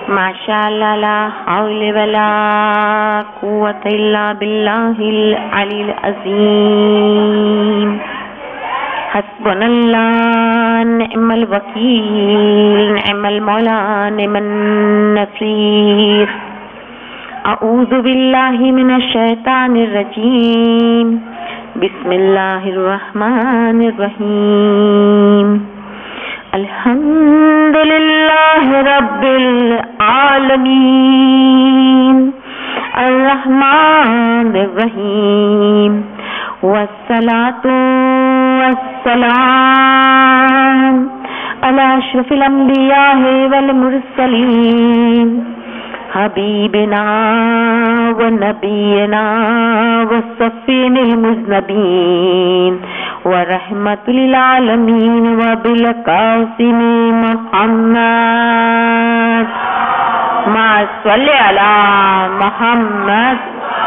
ماشاءاللہ لا حول ولا قوة الا باللہ العلی العظیم. حسبنا اللہ نعم الوکیل نعم المولا نعم النصیر. اعوذ باللہ من الشیطان الرجیم. بسم اللہ الرحمن الرحیم. الحمد للہ رب العالمین الرحمن الرحیم والصلاة والسلام علی اشرف الانبیاء والمرسلین حبیبنا ونبینا والصفین المذنبین ورحمت للعالمین وبالقاسم محمد ما صلی علی محمد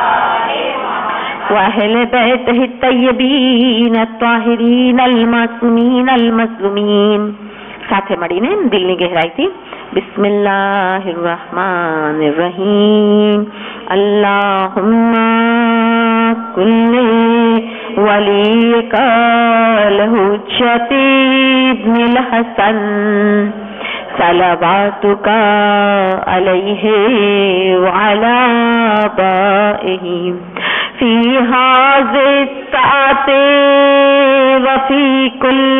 واہل بیتہ الطیبین الطاہرین المعصومین المظلومین. ساتھ مڑی نے دل نے گہرائی تھی. بسم اللہ الرحمن الرحیم. اللہم کل ولیک الحجۃ ابن الحسن صلواتک علیہ وعلی آبائہ فی هذه الساعة وفی کل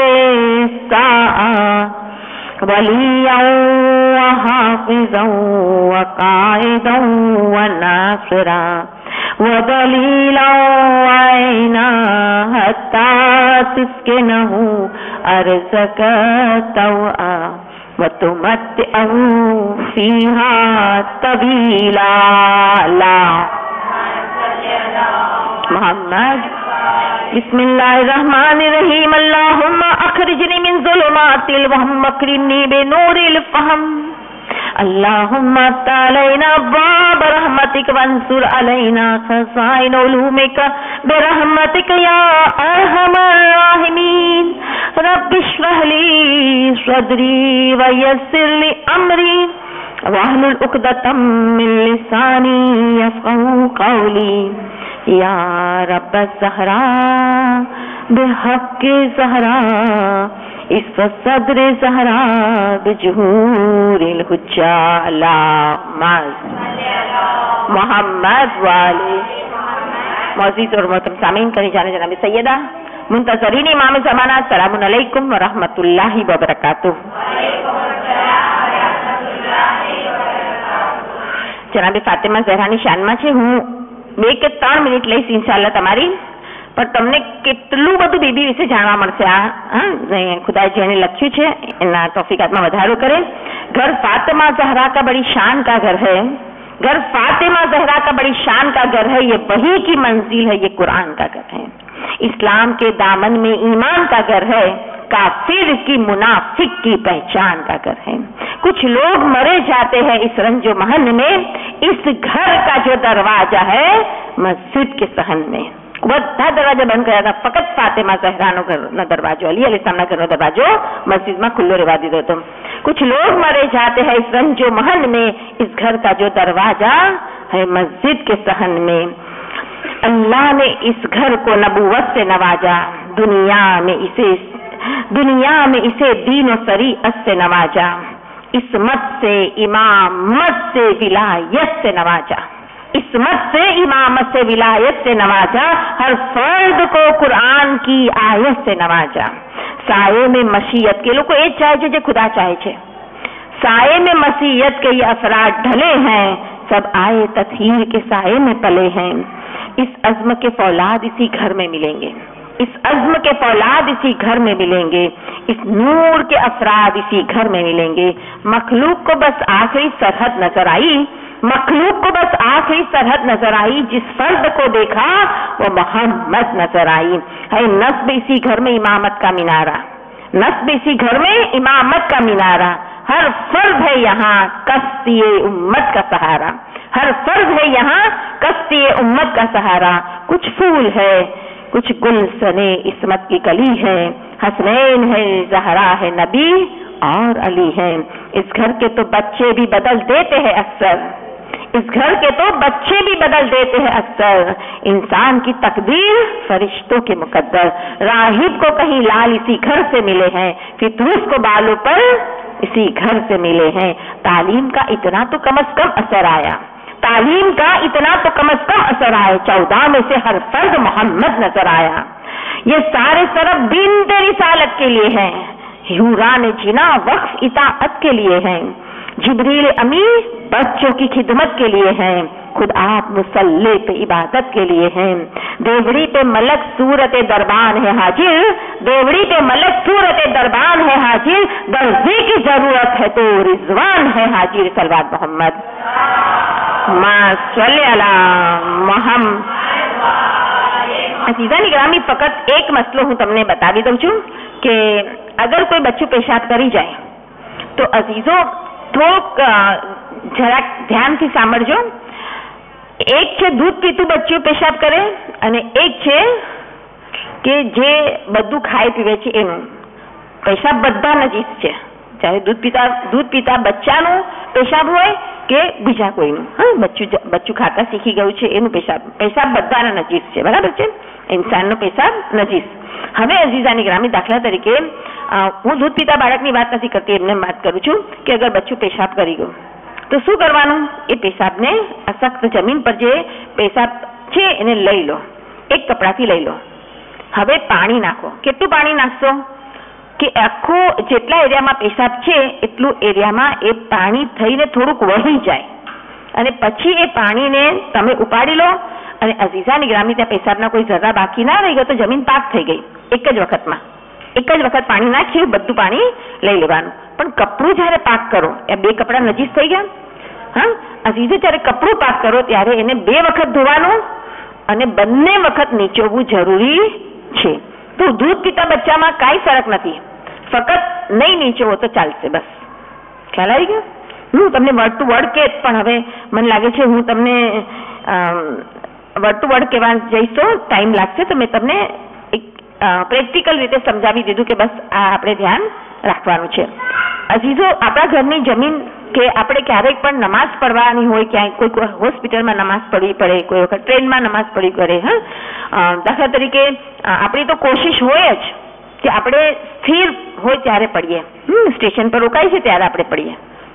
ساعة ولیا وحافظا وقائدا وناصرا ودلیلا وعینا حتی تسکنہ ارضک طوعا وتمتعہ فیہا طویلا. لا محمد. بسم اللہ الرحمن الرحیم. اللہم اخرجنی من ظلمات الوہم واکرمنی بنور الفہم. اللہم افتح علینا ابواب رحمتک وانصر علینا خزائن علومک برحمتک یا ارحم الراحمین. رب اشرح لی صدری ویسر لی امری واحلل عقدۃ من لسانی یفقہوا قولی. یا رب الزہراء بحق زہراء اس صدر زہراء بجہور الحجہ. اللہم محمد والے. معزز اور محترم سامعین کرے جانے جناب سیدہ منتظرین امام زمانہ السلام علیکم ورحمۃ اللہ وبرکاتہ. જનાબે ફાતિમા ઝહરાની શાનમાં છે. હું 2 કે 3 મિનિટ લઈશ ઇન્શાઅલ્લાહ તમારી, પણ તમને કેટલું બધું બીબી વિશે જાણવા મળશે. ખુદાએ જેને લખ્યું છે એના તૌફીકાતમાં વધારો કરે. ઘર ફાતિમા ઝહરા का बड़ी शान का घर है. घर फातिमा ज़हरा का बड़ी शान का घर है. ये वही की मंजिल है, ये कुरान का घर है. इस्लाम के दामन में ईमान का घर है. काफिर की मुनाफिक की पहचान का घर है. कुछ लोग मरे जाते हैं इस रंजो महन में. इस घर का जो दरवाजा है मस्जिद के सहन में બધા દરવાજા બંધ કર્યા હતા. ફક્ત ફાતિમા ઝહરાનો ઘરનો દરવાજો, અલી અલીસલામના ઘરનો દરવાજો મસ્જિદમાં ખુલ્લો રહેવા દીધો હતો. कुछ लोग मरे जाते हैं इस रंजो महन में. इस घर का जो दरवाजा है मस्जिद के सहन में. अल्लाह ने इस घर को नबूवत से नवाजा. दुनिया में इसे दीन और शरीअत से नवाजा. इसमत से इमामत से विलायत से नवाजा. इसमत से इमामत से विलायत से नवाजा. हर फर्द को कुरान की आयत से नवाजा. साये में मशीयत के लोग को ये चाहे जो खुदा चाहे छे. साये में मसीयत के ये अफराद ढले हैं. सब आए तत्हीर के साये में पले हैं. इस अज़्म के फौलाद इसी घर में मिलेंगे. इस अज़्म के फौलाद इसी घर में मिलेंगे. इस नूर के अफराद इसी घर में मिलेंगे. मखलूक को बस आखिरी सरहद नजर आई. मखलूक को बस आखिरी सरहद नजर आई. जिस फर्द को देखा वो मोहम्मद नजर आई. है नस्ब इसी घर में इमामत का मीनारा. नस्ब इसी घर में इमामत का मीनारा. हर फर्द है यहाँ कश्ती उम्मत का सहारा. हर फर्द है यहाँ कश्ती उम्मत का सहारा. कुछ फूल है कुछ गुलशने इस्मत की गली है, हसनैन है, ज़हरा है, नबी और अली है। इस घर के तो बच्चे भी बदल देते हैं अक्सर, इस घर के तो बच्चे भी बदल देते हैं अक्सर। इंसान की तकदीर फरिश्तों के मुकद्दर, राहिब को कहीं लाल इसी घर से मिले हैं, फितूस को बालों पर इसी घर से मिले हैं। तालीम का इतना तो कम अज कम असर आया, तालीम का इतना तो कम अज कम असर आया, 14 में से हर फर्द मोहम्मद नजर आया। ये सारे सरब दीन तेरी सालत के लिए हैं, यूरान जिना वक्फ इताअत के लिए हैं, जिब्रील अमी बच्चों की खिदमत के लिए हैं, खुद आप मुसल्ले पे इबादत के लिए हैं। देवड़ी पे मलक सूरत दरबान है हाजिर, देवड़ी पे मलक सूरत दरबान है हाजिर, दर्जी की जरूरत है तो रिजवान है हाजिर। सलवात मोहम्मद मां सल्ले अला मोहम्मद। अजीजा निगरामी फकत एक मसलो हूँ तमने बतावी दઉં છું કે અગર કોઈ બચ્ચું પેશાબ કરી જાય તો અજીજો થોડુંક જરાક ધ્યાનથી સાંભળજો। એક છે દૂધ પીતું બચ્ચું પેશાબ કરે અને એક છે કે જે બધું ખાય પીવે છે એનું પેશાબ બધા નજીસ છે, ચાહે દૂધ પીતા બચ્ચાનું પેશાબ હોય કે બીજા કોઈનું। હા, બચ્ચું ખાતા શીખી ગયું છે એનું પેશાબ બધાના નજીસ છે, બરાબર છે, ઇન્સાનનો પેશાબ નજીસ। હવે અઝીઝાની ગ્રામી દાખલા તરીકે હું દૂધ પીતા બાળકની વાત નથી કરતી, એમને વાત કરું છું કે અગર બચ્ચું પેશાબ કરી ગયું તો શું કરવાનું? એ પેશાબને આ સખ્ત જમીન પર જે પેશાબ છે એને લઈ લો, એક કપડાથી લઈ લો। હવે પાણી નાખો। કેટલું પાણી નાખશો કે આખો જેટલા એરિયામાં પેશાબ છે એટલું એરિયામાં એ પાણી થઈને થોડુંક વહી જાય અને પછી એ પાણીને તમે ઉપાડી લો અને અઝીઝાની ગ્રામી ત્યાં પેશાબના કોઈ જરા બાકી ના રહી ગયો તો જમીન પાક થઈ ગઈ। એક જ વખત પાણી નાખ્યું, બધું પાણી લઈ લેવાનું। પણ કપડું જ્યારે પાક કરો, એ બે કપડા નજીસ થઈ ગયા। હા, અઝીઝે જ્યારે કપડું પાક કરો ત્યારે એને 2 વખત ધોવાનું અને બંને વખત નીચોવવું જરૂરી છે। તો દૂધ પીતા બચ્ચામાં કાંઈ ફરક નથી, ફક્ત નહીં નીચોવો તો ચાલશે, બસ। ખ્યાલ આવી ગયો? હું તમને વર્ડ ટુ વર્ડ કે પણ હવે મને લાગે છે હું તમને વર્ડ ટુ વર્ડ કહેવા જઈશ તો ટાઈમ લાગશે, તો મેં તમને એક પ્રેક્ટિકલ રીતે સમજાવી દીધું કે બસ આ આપણે ધ્યાન રાખવાનું છે। અઝીઝો, આપણા ઘરની જમીન કે આપણે ક્યારેક પણ નમાઝ પઢવાની હોય, ક્યાંય કોઈ હોસ્પિટલમાં નમાઝ પઢવી પડે, કોઈ વખત ટ્રેનમાં નમાઝ પઢવી પડે। હા, દાખલા તરીકે આપણી તો કોશિશ હોય જ કે આપણે સ્થિર હોય ત્યારે પડીએ, સ્ટેશન પર રોકાય છે ત્યારે આપણે પડીએ।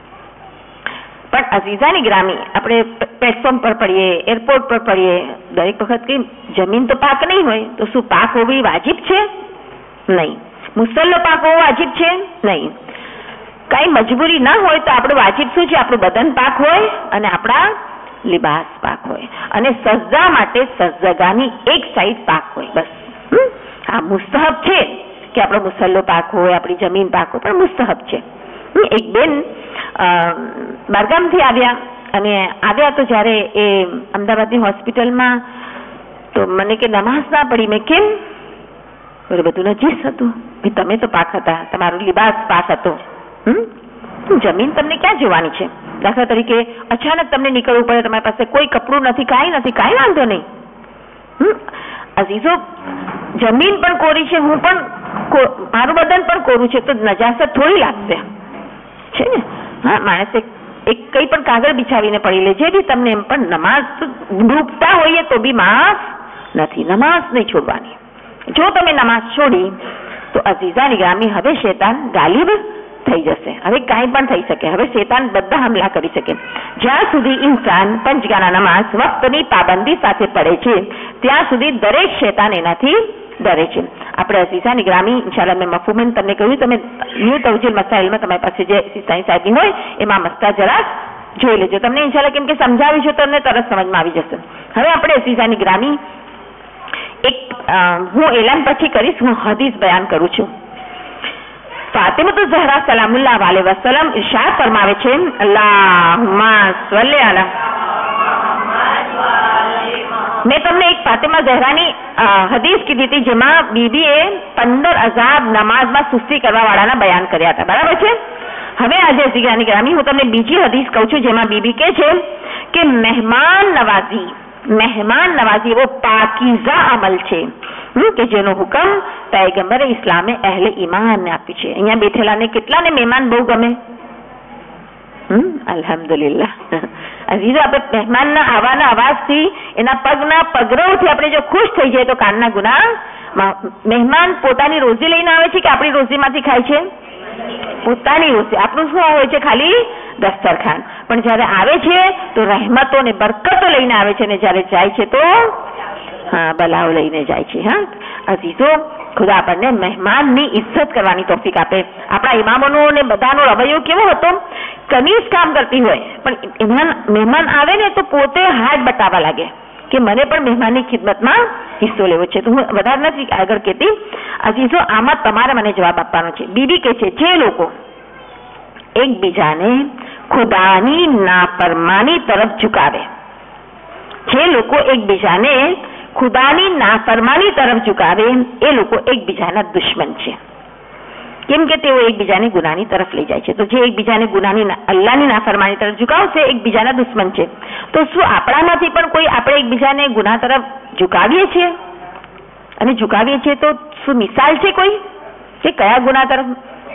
પણ અઝીઝાની ગ્રામી આપણે પ્લેટફોર્મ પર પડીએ, એરપોર્ટ પર પડીએ, દરેક વખત કે જમીન તો પાક નહીં હોય તો શું પાક હોવી વાજિબ છે? નહીં। મુસલ્લો પાક હોવો વાજિબ છે? નહીં। કાંઈ મજબૂરી ના હોય તો આપણું વાજિબ શું છે? આપણું બદન પાક હોય અને આપણા લિબાસ પાક હોય અને સજદા માટે સજદાગાની એક સાઈડ પાક હોય, બસ। હા, મુસ્તહબ છે કે આપણો મુસલ્લો પાક હોય, આપણી જમીન પાક હોય, પણ મુસ્તહબ છે। એક બેન બારગામથી આવ્યા તો જ્યારે એ અમદાવાદની હોસ્પિટલમાં તો મને કે નમાઝ ના પડી। મેં કેમ? બધું નજીસ હતું। તમે તો પાક હતા, તમારું લિબાસ પાક હતો, જમીન તમને ક્યાં જોવાની છે? દાખલા તરીકે અચાનક તમને નીકળવું પડે, તમારી પાસે કોઈ કપડું નથી, કાંઈ નથી, કાંઈ વાંધો નહીં। અઝીઝો, જમીન પણ કોરી છે, હું પણ મારું બદન પણ કોરું છે, તો નજાસત થોડી લાગશે છે ને? હા, માણસે એક કંઈ પણ કાગળ બિછાવીને પડી લે, જે બી તમને એમ, પણ નમાઝ ડૂબતા હોઈએ તો બી માફ નથી, નમાઝ નહીં છોડવાની। જો તમે નમાઝ છોડી તો અઝીઝાની ગ્રામી હવે શૈતાન ગાલિબ થઈ જશે, હવે કાંઈ પણ થઈ શકે, હવે શૈતાન બધા હુમલા કરી શકે। જ્યાં સુધી ઇન્સાન પંચગાના નમાઝ વક્તની પાબંદી સાથે પડે છે ત્યાં સુધી દરેક શૈતાન એનાથી ડરે છે। આપણે અઝીઝાની ગ્રામી ઇન્શાલ્લાહ મેં મફહૂમન તમને કહ્યું, તમે ન્યૂ તવજીલ મસાઇલમાં તમારી પાસે જે સાયન્સ આપી હોય એમાં મસ્તા જરાક જોઈ લેજો, તમને ઇન્શાલ્લાહ કેમ કે સમજાવી છે તમને તરત સમજમાં આવી જશે। હવે આપણે અઝીઝાની ગ્રામી એક હું એલાન પછી કરીશ, હું હદીસ બયાન કરું છું। ફાતિમતુઝ ઝહરા સલામુલ્લાહ અલૈહા વસલ્લમ ઇરશાદ ફરમાવે છે, અલ્લાહુમ્મા સલ્લી અલા। મેં તમને એક ફાતિમા ઝહરાની હદીસ કીધી હતી જેમાં બીબીએ 15 અઝાબ નમાઝમાં સુસ્તી કરવા વાળાના બયાન કર્યા હતા, બરાબર છે? હવે આજે અઝીઝાની ગ્રામી હું તમને બીજી હદીસ કહું છું જેમાં બીબી કહે છે કે મહેમાન નવાઝી મહેમાન નવાજી એવો પાકીઝા અમલ છે કે જેનો હુકમ પૈગંબરે ઇસ્લામે અહેલે ઈમાનને આપ્યું છે. અહીંયા બેઠેલાને કેટલાને મહેમાન બહુ ગમે? અલ્હમ્દુલિલ્લાહ. અઝીઝો, આપણે મહેમાનના આવવાના અવાજથી, એના પગના પગરવથી આપણે જો ખુશ થઈ જાય તો કાનના ગુનાહ. મહેમાન પોતાની રોજી લઈને આવે છે કે આપણી રોજીમાંથી ખાય છે? પોતાની રોજી. આપણું શું હોય છે? ખાલી દસ્તરખાન. પણ જયારે આવે છે તો રહેમતો ને બરકતો લઈને આવે છે, ને જયારે જાય છે તો બલાઓ લઈને જાય છે. અઝીઝો, ખુદા આપણને મહેમાનની ઇજ્જત કરવાની તોફીક આપે. આપણા ઇમામોનો ને બધાનો રવૈયો કેવો હતો? કનીઝ કામ કરતી હોય પણ મહેમાન આવે ને તો પોતે હાથ બતાવવા લાગે કે મને પણ મહેમાનની ખિદમતમાં હિસ્સો લેવો છે. તો હું વધારે નથી આગળ કહેતી. અઝીઝો, આમાં તમારે મને જવાબ આપવાનો છે. બીબી કહે છે, જે લોકો એકબીજાને ખુદાની નાફરમાની તરફ ઝુકાવે, જે લોકો એકબીજાને ખુદાની નાફરમાની તરફ ઝુકાવે એ લોકો એકબીજાના દુશ્મન છે. કેમ કે તેઓ એકબીજાને ગુનાહની તરફ લઈ જાય છે. તો જે એકબીજાને અલ્લાહની નાફરમાની તરફ ઝુકાવશે એકબીજાના દુશ્મન છે. તો શું આપણામાંથી પણ કોઈ આપણે એકબીજાને ગુનાહ તરફ ઝુકાવીએ છીએ? અને ઝુકાવીએ છીએ તો શું મિસાલ છે કોઈ કે કયા ગુનાહ તરફ?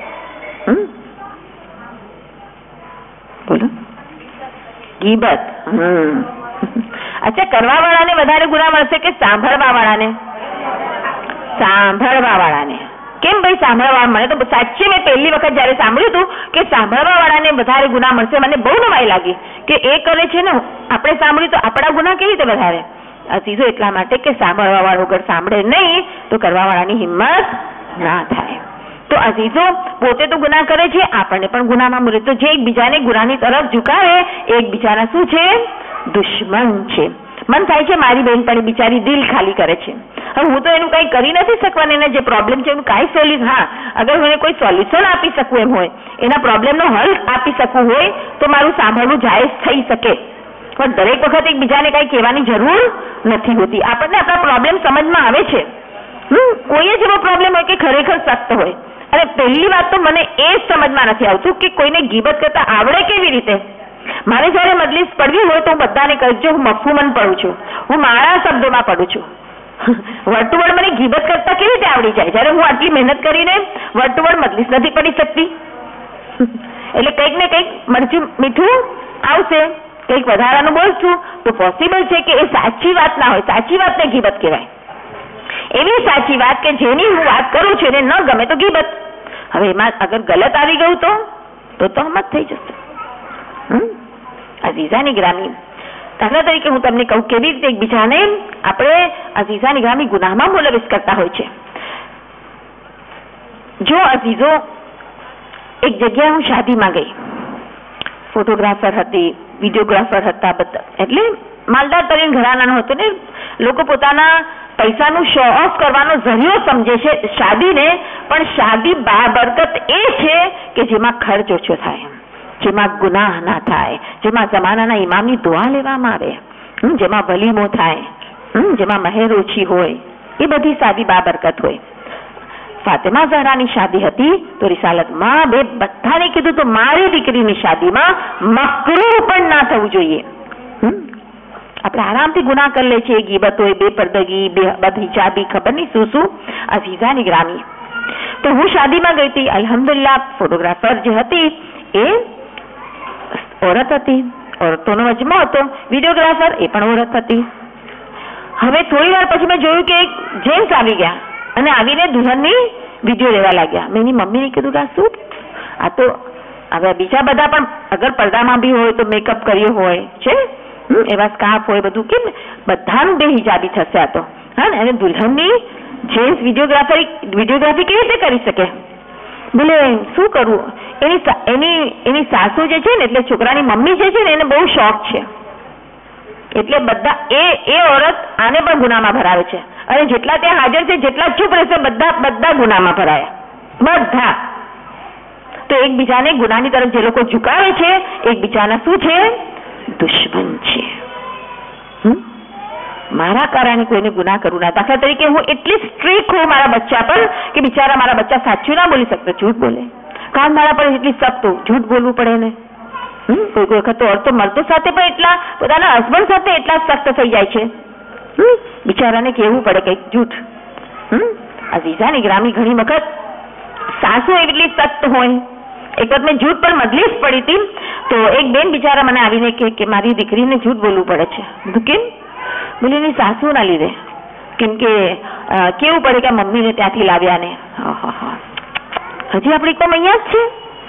બોલો. ગીબત. અચ્છા, કરવા વાળાને વધારે ગુનાહ મળશે કે સાંભળવા વાળાને? સાંભળવા વાળાને. કેમ ભાઈ સાંભળવા? મને તો સાચે મેં પહેલી વખત જયારે સાંભળ્યું હતું કે સાંભળવા વાળાને વધારે ગુનાહ મળશે, મને બહુ નવાઈ લાગી કે એ કરે છે ને, આપણે સાંભળ્યું તો આપણા ગુનાહ કેવી રીતે વધારે? અઝીઝો, એટલા માટે કે સાંભળવા વાળો વગર સાંભળે નહીં તો કરવા વાળાની હિંમત ના થાય. તો અઝીઝો, પોતે તો ગુનાહ કરે છે, આપણને પણ ગુનાહમાં મળે. તો જે એકબીજાને ગુનાહની તરફ ઝુકાવે એકબીજાના શું છે? દુશ્મન છે. મન થાય છે મારી બહેન પણ બિચારી દિલ ખાલી કરે છે. હવે હું તો એનું કઈ કરી નથી શકવાની. એને જે પ્રોબ્લેમ છે એનું કાંઈ સોલ્યુશન, અગર હું એને કોઈ સોલ્યુશન આપી શકું એમ હોય, એના પ્રોબ્લેમનો હલ આપી શકું હોય તો મારું સાંભળવું જાયઝ થઈ શકે. પણ દરેક વખત એકબીજાને કઈ કહેવાની જરૂર નથી હોતી. આપણને આપણા પ્રોબ્લેમ સમજમાં આવે છે. કોઈ જ એવો પ્રોબ્લેમ હોય કે ખરેખર સખ્ત હોય. અને પહેલી વાત તો મને એ જ સમજમાં નથી આવતું કે કોઈને ગીબત કરતા આવડે કેવી રીતે. મારે જયારે મજલિસ પડવી હોય તો હું બધાને કહું છું, હું મફહુમન પડું છું, હું મારા શબ્દોમાં પડું છું. વર્તુવળ મને ગીબત કરતા કેવી રીતે આવડી જાય જયારે હું આટલી મહેનત કરીને વર્તુવળ મજલિસ નથી પડી શકતી? એટલે કંઈક ને કંઈક મરચું મીઠું આવશે, કંઈક વધારાનું બોલશું તો પોસિબલ છે કે એ સાચી વાત ના હોય. સાચી વાતને ગીબત કહેવાય. એવી સાચી વાત કે જેની હું વાત કરું છું એને ન ગમે તો ગીબત. હવે એમાં અગર ગલત આવી ગયું તો તહમત થઈ જશે. અઝીઝાની ગ્રામી, દાખલા તરીકે હું તમને કહું કેવી રીતે એકબીજાને આપણે અઝીઝાની ગ્રામી ગુનાહમાં મુલવિસ કરતા હોય છે. જો અઝીઝો, એક જગ્યાએ હું શાદીમાં ગઈ, ફોટોગ્રાફર હતી, વિડીયોગ્રાફર હતા, બધા એટલે માલદાર તરીને ઘરાનાનો હતો ને. લોકો પોતાના પૈસાનું શો ઓફ કરવાનો ઝરિયો સમજે છે શાદીને, પણ શાદી બાબરકત એ છે કે જેમાં ખર્ચ ઓછો થાય, જેમાં ગુનાહ ના થાય, જેમાં જમાનાના ઇમામની દુઆ લેવામાં આવે, જેમાં વલીમો થાય, જેમાં મહેર ઓછી હોય, એ બધી શાદી બાબરકત હોય. ફાતિમા ઝહરાની શાદી હતી તો રિસાલતમાં બધાને કીધું તો મારી દીકરીની શાદીમાં મકરૂહ પણ ના થવું જોઈએ. આપણે આરામથી ગુનાહ કરી લે છે, ગીબત હોય, બેપરદગી, બદહિજાબી, ખબર નહીં શું શું. અઝીઝાની ગ્રામી, તો હું શાદીમાં ગઈ હતી. અલ્હમ્દુલિલ્લાહ, ફોટોગ્રાફર જે હતી એ औरत હતી, औरतोનો મજમો હતો. વિડીયોગ્રાફર એ પણ औरत હતી. હવે થોડી વાર પછી મેં જોયું કે એક જેન્ટ્સ આવી ગયા અને આવીને દુલ્હનની વિડીયો લેવા લાગ્યા. મેં એની મમ્મીને કીધું કે શું આ? તો હવે બીજા બધા પણ અગર પડદામાં બી હોય તો મેકઅપ કર્યો હોય છે, એવા સ્કાર્ફ હોય, બધું કેમ બધાનું બેહિજાબી થશે આ તો. હા ને, અને દુલ્હનની જેન્ટ્સ વિડીયોગ્રાફી કેવી રીતે કરી શકે? બોલે શું કરવું? એની સાસુ જે છે ને, એટલે છોકરાની મમ્મી જે છે ને, એને બહુ શોખ છે. એટલે બધા એ औरत આને પણ ગુનામાં ભરાવે છે. અને જેટલા ત્યાં હાજર છે, જેટલા ચૂપ રહેશે, બધા ગુનામાં ભરાયા. બધા તો એકબીજાને ગુનાની તરફ જે લોકો ઝુકાવે છે એકબીજાના શું છે? દુશ્મન છે. મારા કારણે કોઈને ગુનાહ કરવું ના. દાખલા તરીકે હું એટલી સ્ટ્રીક હોઉં મારા બચ્ચા પર કે બિચારા મારા બચ્ચા સાચું ના બોલી શકતો, જૂઠ બોલે. કાન મારા પર એટલી સખ્ત જૂઠ બોલવું પડે ને. કોઈ વખત તો ઓરતો મર્દો સાથે પણ એટલા, પોતાના હસબન્ડ સાથે એટલા સખ્ત થઈ જાય છે. બિચારાને કહેવું પડે કંઈક જૂઠ. અઝીઝાની ગ્રામી ઘણી વખત સાસુ એટલી સખ્ત હોય. એક વખત મેં જૂઠ પર મજલિસ પડી હતી, તો એક બેન બિચારા મને આવીને કે મારી દીકરીને જૂઠ બોલવું પડે છે. બધું કેમ? બોલે એની સાસુના લીધે. કેમ કે કેવું પડે કે મમ્મીને ત્યાંથી લાવ્યા ને. હજી આપણી કોમ અહીંયા જ છે.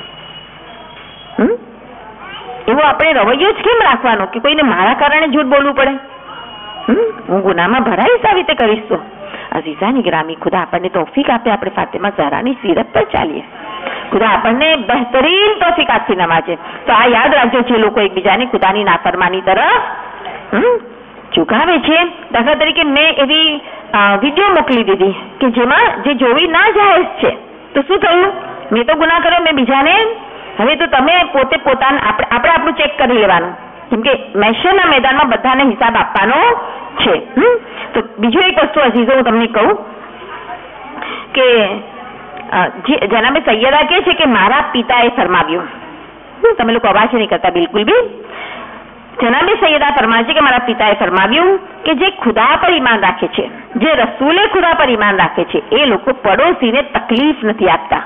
એવો આપણે રવૈયો જ કેમ રાખવાનો કે કોઈને મારા કારણે જૂઠ બોલવું પડે? હું ગુનામાં ભરાઈશ આવી રીતે કરીશ તો. અઝીઝાની ગ્રામી, ખુદા આપણને તૌફીક આપે, આપણે ફાતિમા ઝહરાની સીરત પર ચાલીએ. ખુદા આપણને બહેતરીન તૌફીક આપી નમાજે. તો આ યાદ રાખજો, જે લોકો એકબીજાની ખુદાની નાફરમાની તરફ ઝુકાવે છે. દાખલા તરીકે મેં એવી વિડીયો મોકલી દીધી કે જેમાં જે જોવી ના જાયઝ છે, તો શું થયું? મેં તો ગુનાહ કર્યો, મેં બીજાને. હવે તો તમે પોતે પોતાનું આપણે આપણું ચેક કરી લેવાનું, કેમ કે મહેશરના મેદાનમાં બધાને હિસાબ આપવાનો છે. તો બીજું એક વસ્તુ અઝીઝો હું તમને કહું કે જનાબે સૈયદા કહે છે કે મારા પિતાએ ફરમાવ્યું. તમે લોકો અવાજ નહીં કરતા બિલકુલ બી. જનાબે સૈયદા ફરમાવે છે કે મારા પિતાએ ફરમાવ્યું કે જે ખુદા પર ઈમાન રાખે છે, જે રસૂલે ખુદા પર ઈમાન રાખે છે, એ લોકો પડોશીને તકલીફ નથી આપતા.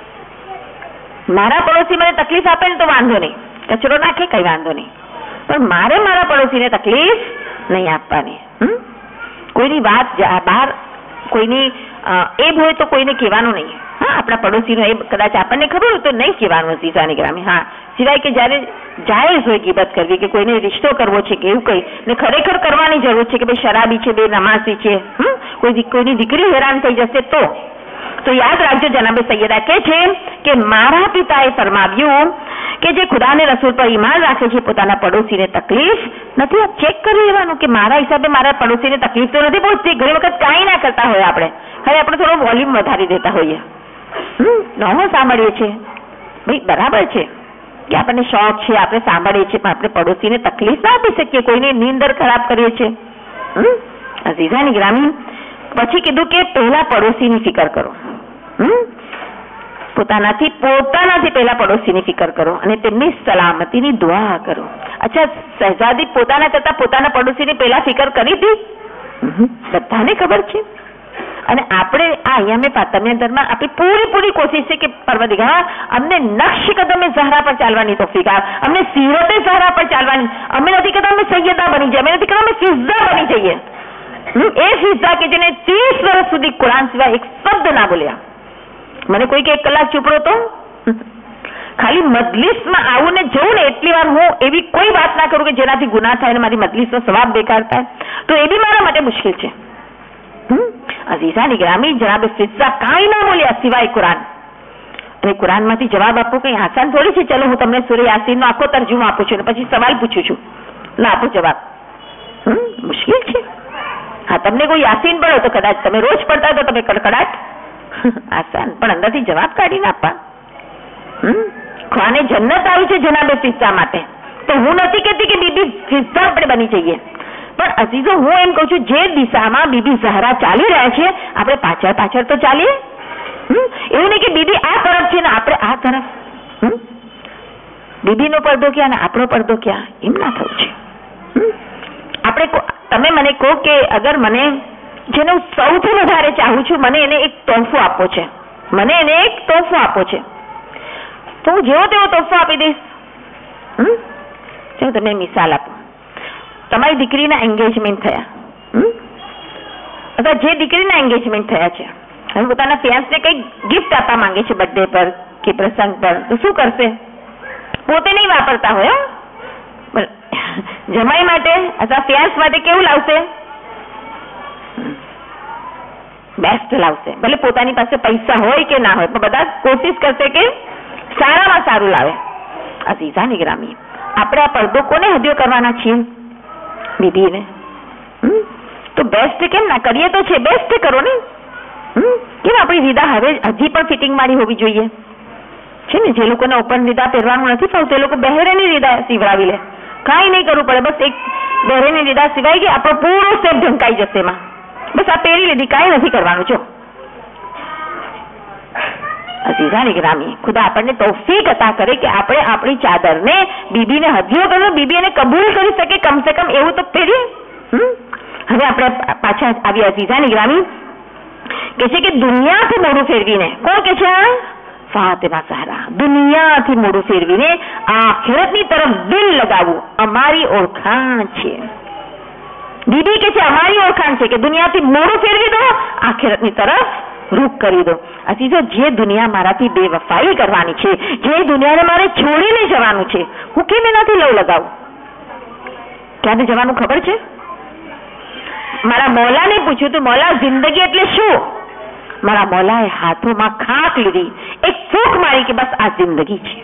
મારા પડોશી મને તકલીફ આપે ને તો વાંધો નહીં, કચરો નાખે કઈ વાંધો નહીં, પણ મારે મારા પડોશીને તકલીફ નહીં આપવાની. કોઈની વાત બહાર કોઈની એબ હોય તો કોઈને કહેવાનું નહીં. આપણા પડોશીનો એબ કદાચ આપણને ખબર હોય તો નહીં કહેવાનું. અઝીઝાની ગ્રામી, સિવાય કે જયારે જાયઝ હોય ગીબત કરવી, કે કોઈને રિશ્તો કરવો છે કે એવું કઈ ને ખરેખર કરવાની જરૂર છે, કે ભાઈ શરાબી છે, બે નમાઝી છે, કોઈની દીકરી હેરાન થઈ જશે તો યાદ રાખજો, જનાબે સૈયદા કહે છે કે મારા પિતાએ ફરમાવ્યું કે જે ખુદાને રસૂલ પર ઈમાન રાખે છે, પોતાના પડોશીને તકલીફ નથી. ચેક કરી લેવાનું કે મારા હિસાબે મારા પડોશીને તકલીફ તો નથી પહોંચતી. ઘણી વખત કાંઈ ના કરતા હોય આપણે, હવે આપણે થોડો વોલ્યુમ વધારી દેતા હોઈએ. નવો સાંભળીએ છીએ, ભાઈ બરાબર છે કે આપણને શોખ છે, આપણે સાંભળીએ છીએ, પણ આપણે પડોશીને તકલીફ ના આપી શકીએ, કોઈને નીંદર ખરાબ કરીએ છીએ. અઝીઝાની ગ્રામી પછી કીધું કે પહેલા પડોશીની ફિકર કરો. પોતાનાથી પહેલા પડોશીની ફિકર કરો અને તેમની સલામતીની દુઆ કરો. અચ્છા, શહેજાદી પોતાના કરતા પોતાના પડોશીની પહેલા ફિકર કરી હતી? બધાને ખબર છે. અને આપણે આ અહીંયા ફાતિમા દરમાં આપણી પૂરી કોશિશ છે કે પરવરદિગાર અમને નક્શ કદમે ઝહરા પર ચાલવાની તૌફીક આપ, અમને સીરતે ઝહરા પર ચાલવાની. અમે નથી કહેતા અમે સૈયદા બની જઈએ, અમે નથી કહેતા અમે ફિઝા બની જઈએ. એ ફિઝા કે જેને 30 વર્ષ સુધી કુરાન સિવાય એક શબ્દ ના બોલ્યા. મને કોઈ કે 1 કલાક ચૂપ રહો તો ખાલી મજલિસમાં આવું ને જવું ને એટલી વાર હું એવી કોઈ વાત ના કરું કે જેનાથી ગુનાહ થાય અને મારી મજલિસનો સવાબ બેકાર થાય, તો એ બી મારા માટે મુશ્કેલ છે. અઝીઝાની ગ્રામી, જનાબે ફિઝા કાંઈ ના બોલ્યા સિવાય કુરાન. અને કુરાનમાંથી જવાબ આપવો કઈ આસાન થોડી છે. ચલો હું તમને સૂરા યાસીનનો આખો તર્જુમો આપું છું અને પછી સવાલ પૂછું છું, ના આપો જવાબ. મુશ્કેલ છે. તમને કોઈ યાસીન પડો તો કદાચ તમે રોજ પડતા તો તમે કડકડાટ આસાન, પણ અંદરથી જવાબ કાઢીને આપવા. ખાને જન્નત આવી છે જનાબે ફિઝા માટે. તો હું નથી કહેતી કે બીબી ફિઝા આપણે બની જઈએ, પણ અઝીઝો હું એમ કહું છું જે દિશામાં બીબી ઝહરા ચાલી રહ્યા છે આપણે પાછળ તો ચાલીએ. એવું નહીં કે બીબી આ તરફ છે ને આપણે આ તરફ. બીબીનો પડદો ક્યાં ને આપણો પડદો ક્યાં, એમ ના થવું છે. તમે મને કહો કે અગર મને જેને હું સૌથી વધારે ચાહું છું, મને એને એક તોહફો આપવો છે, તો હું જેવો તેવો તોહફો આપી દઈશ. ચાલો તમને મિસાલ આપું. તમારી દીકરીના એન્ગેજમેન્ટ થયા, અથવા જે દીકરીના એન્ગેજમેન્ટ થયા છે હવે પોતાના ફિયાન્સને કંઈક ગિફ્ટ આપવા માંગે છે બર્થડે પર કે પ્રસંગ પર, તો શું કરશે? પોતે નહીં વાપરતા હોય, જમાઈ માટે અથવા ફિયાન્સ માટે કેવું લાવશે? બેસ્ટ લાવશે. ભલે પોતાની પાસે પૈસા હોય કે ના હોય, પણ બધા કોશિશ કરશે કે સારામાં સારું લાવે. અઝીઝાની ગ્રામી, આપણે આ પડદો કોને હદિયો કરવાના છીએ? બીબીને. તો બેસ્ટ કેમ ના કરીએ? તો છે બેસ્ટ કરો ને. કેમ આપણી રીદા હવે હજી પણ ફિટિંગ મારી હોવી જોઈએ છે ને? જે લોકોને ઓપન રીદા પહેરવાનું નથી ફાવતું એ લોકો બહેરેની રીદા સીવડાવી લે. કાંઈ નહીં કરવું પડે, બસ એક બહેરેની રીદા સિવાય કે આપણો પૂરો સેટ ઢંકાઈ જશે એમાં. બસ આ પહેરી લીધી, કાંઈ નથી કરવાનું. જો અઝીઝાન ગ્રામી, ખુદા આપણને તૌફીક અતા કરે કે આપણે આપણી ચાદરને બીબીને હદિયો કર્યો, બીબી એને કબૂલ કરી શકે, કમસે કમ એવું તો પહેરી. હવે આપણે પાછા આવી અઝીઝાન ગ્રામી કે છે કે દુનિયાથી મોઢું ફેરવીને, કોણ કે છે? ફાતિમા ઝહરા, દુનિયાથી મોઢું ફેરવીને આખિરતની તરફ દિલ લગાવવું અમારી ઓળખાણ છે. બીબી કે છે અમારી ઓળખાણ છે કે દુનિયાથી મોઢું ફેરવી દો, આખિરતની તરફ રૂખ કરી દો. અસીઝો, જે દુનિયા મારાથી બેવફાઈ કરવાની છે, જે દુનિયાને મારે છોડીને જવાનું છે, હું કેમ એનાથી લવ લગાવું? ક્યારે જવાનું ખબર છે? મારા મૌલાને પૂછ્યું તું, મૌલા જિંદગી એટલે શું? મારા મૌલાએ હાથોમાં ખાક લીધી, એક ફૂંક મારી કે બસ આ જિંદગી છે.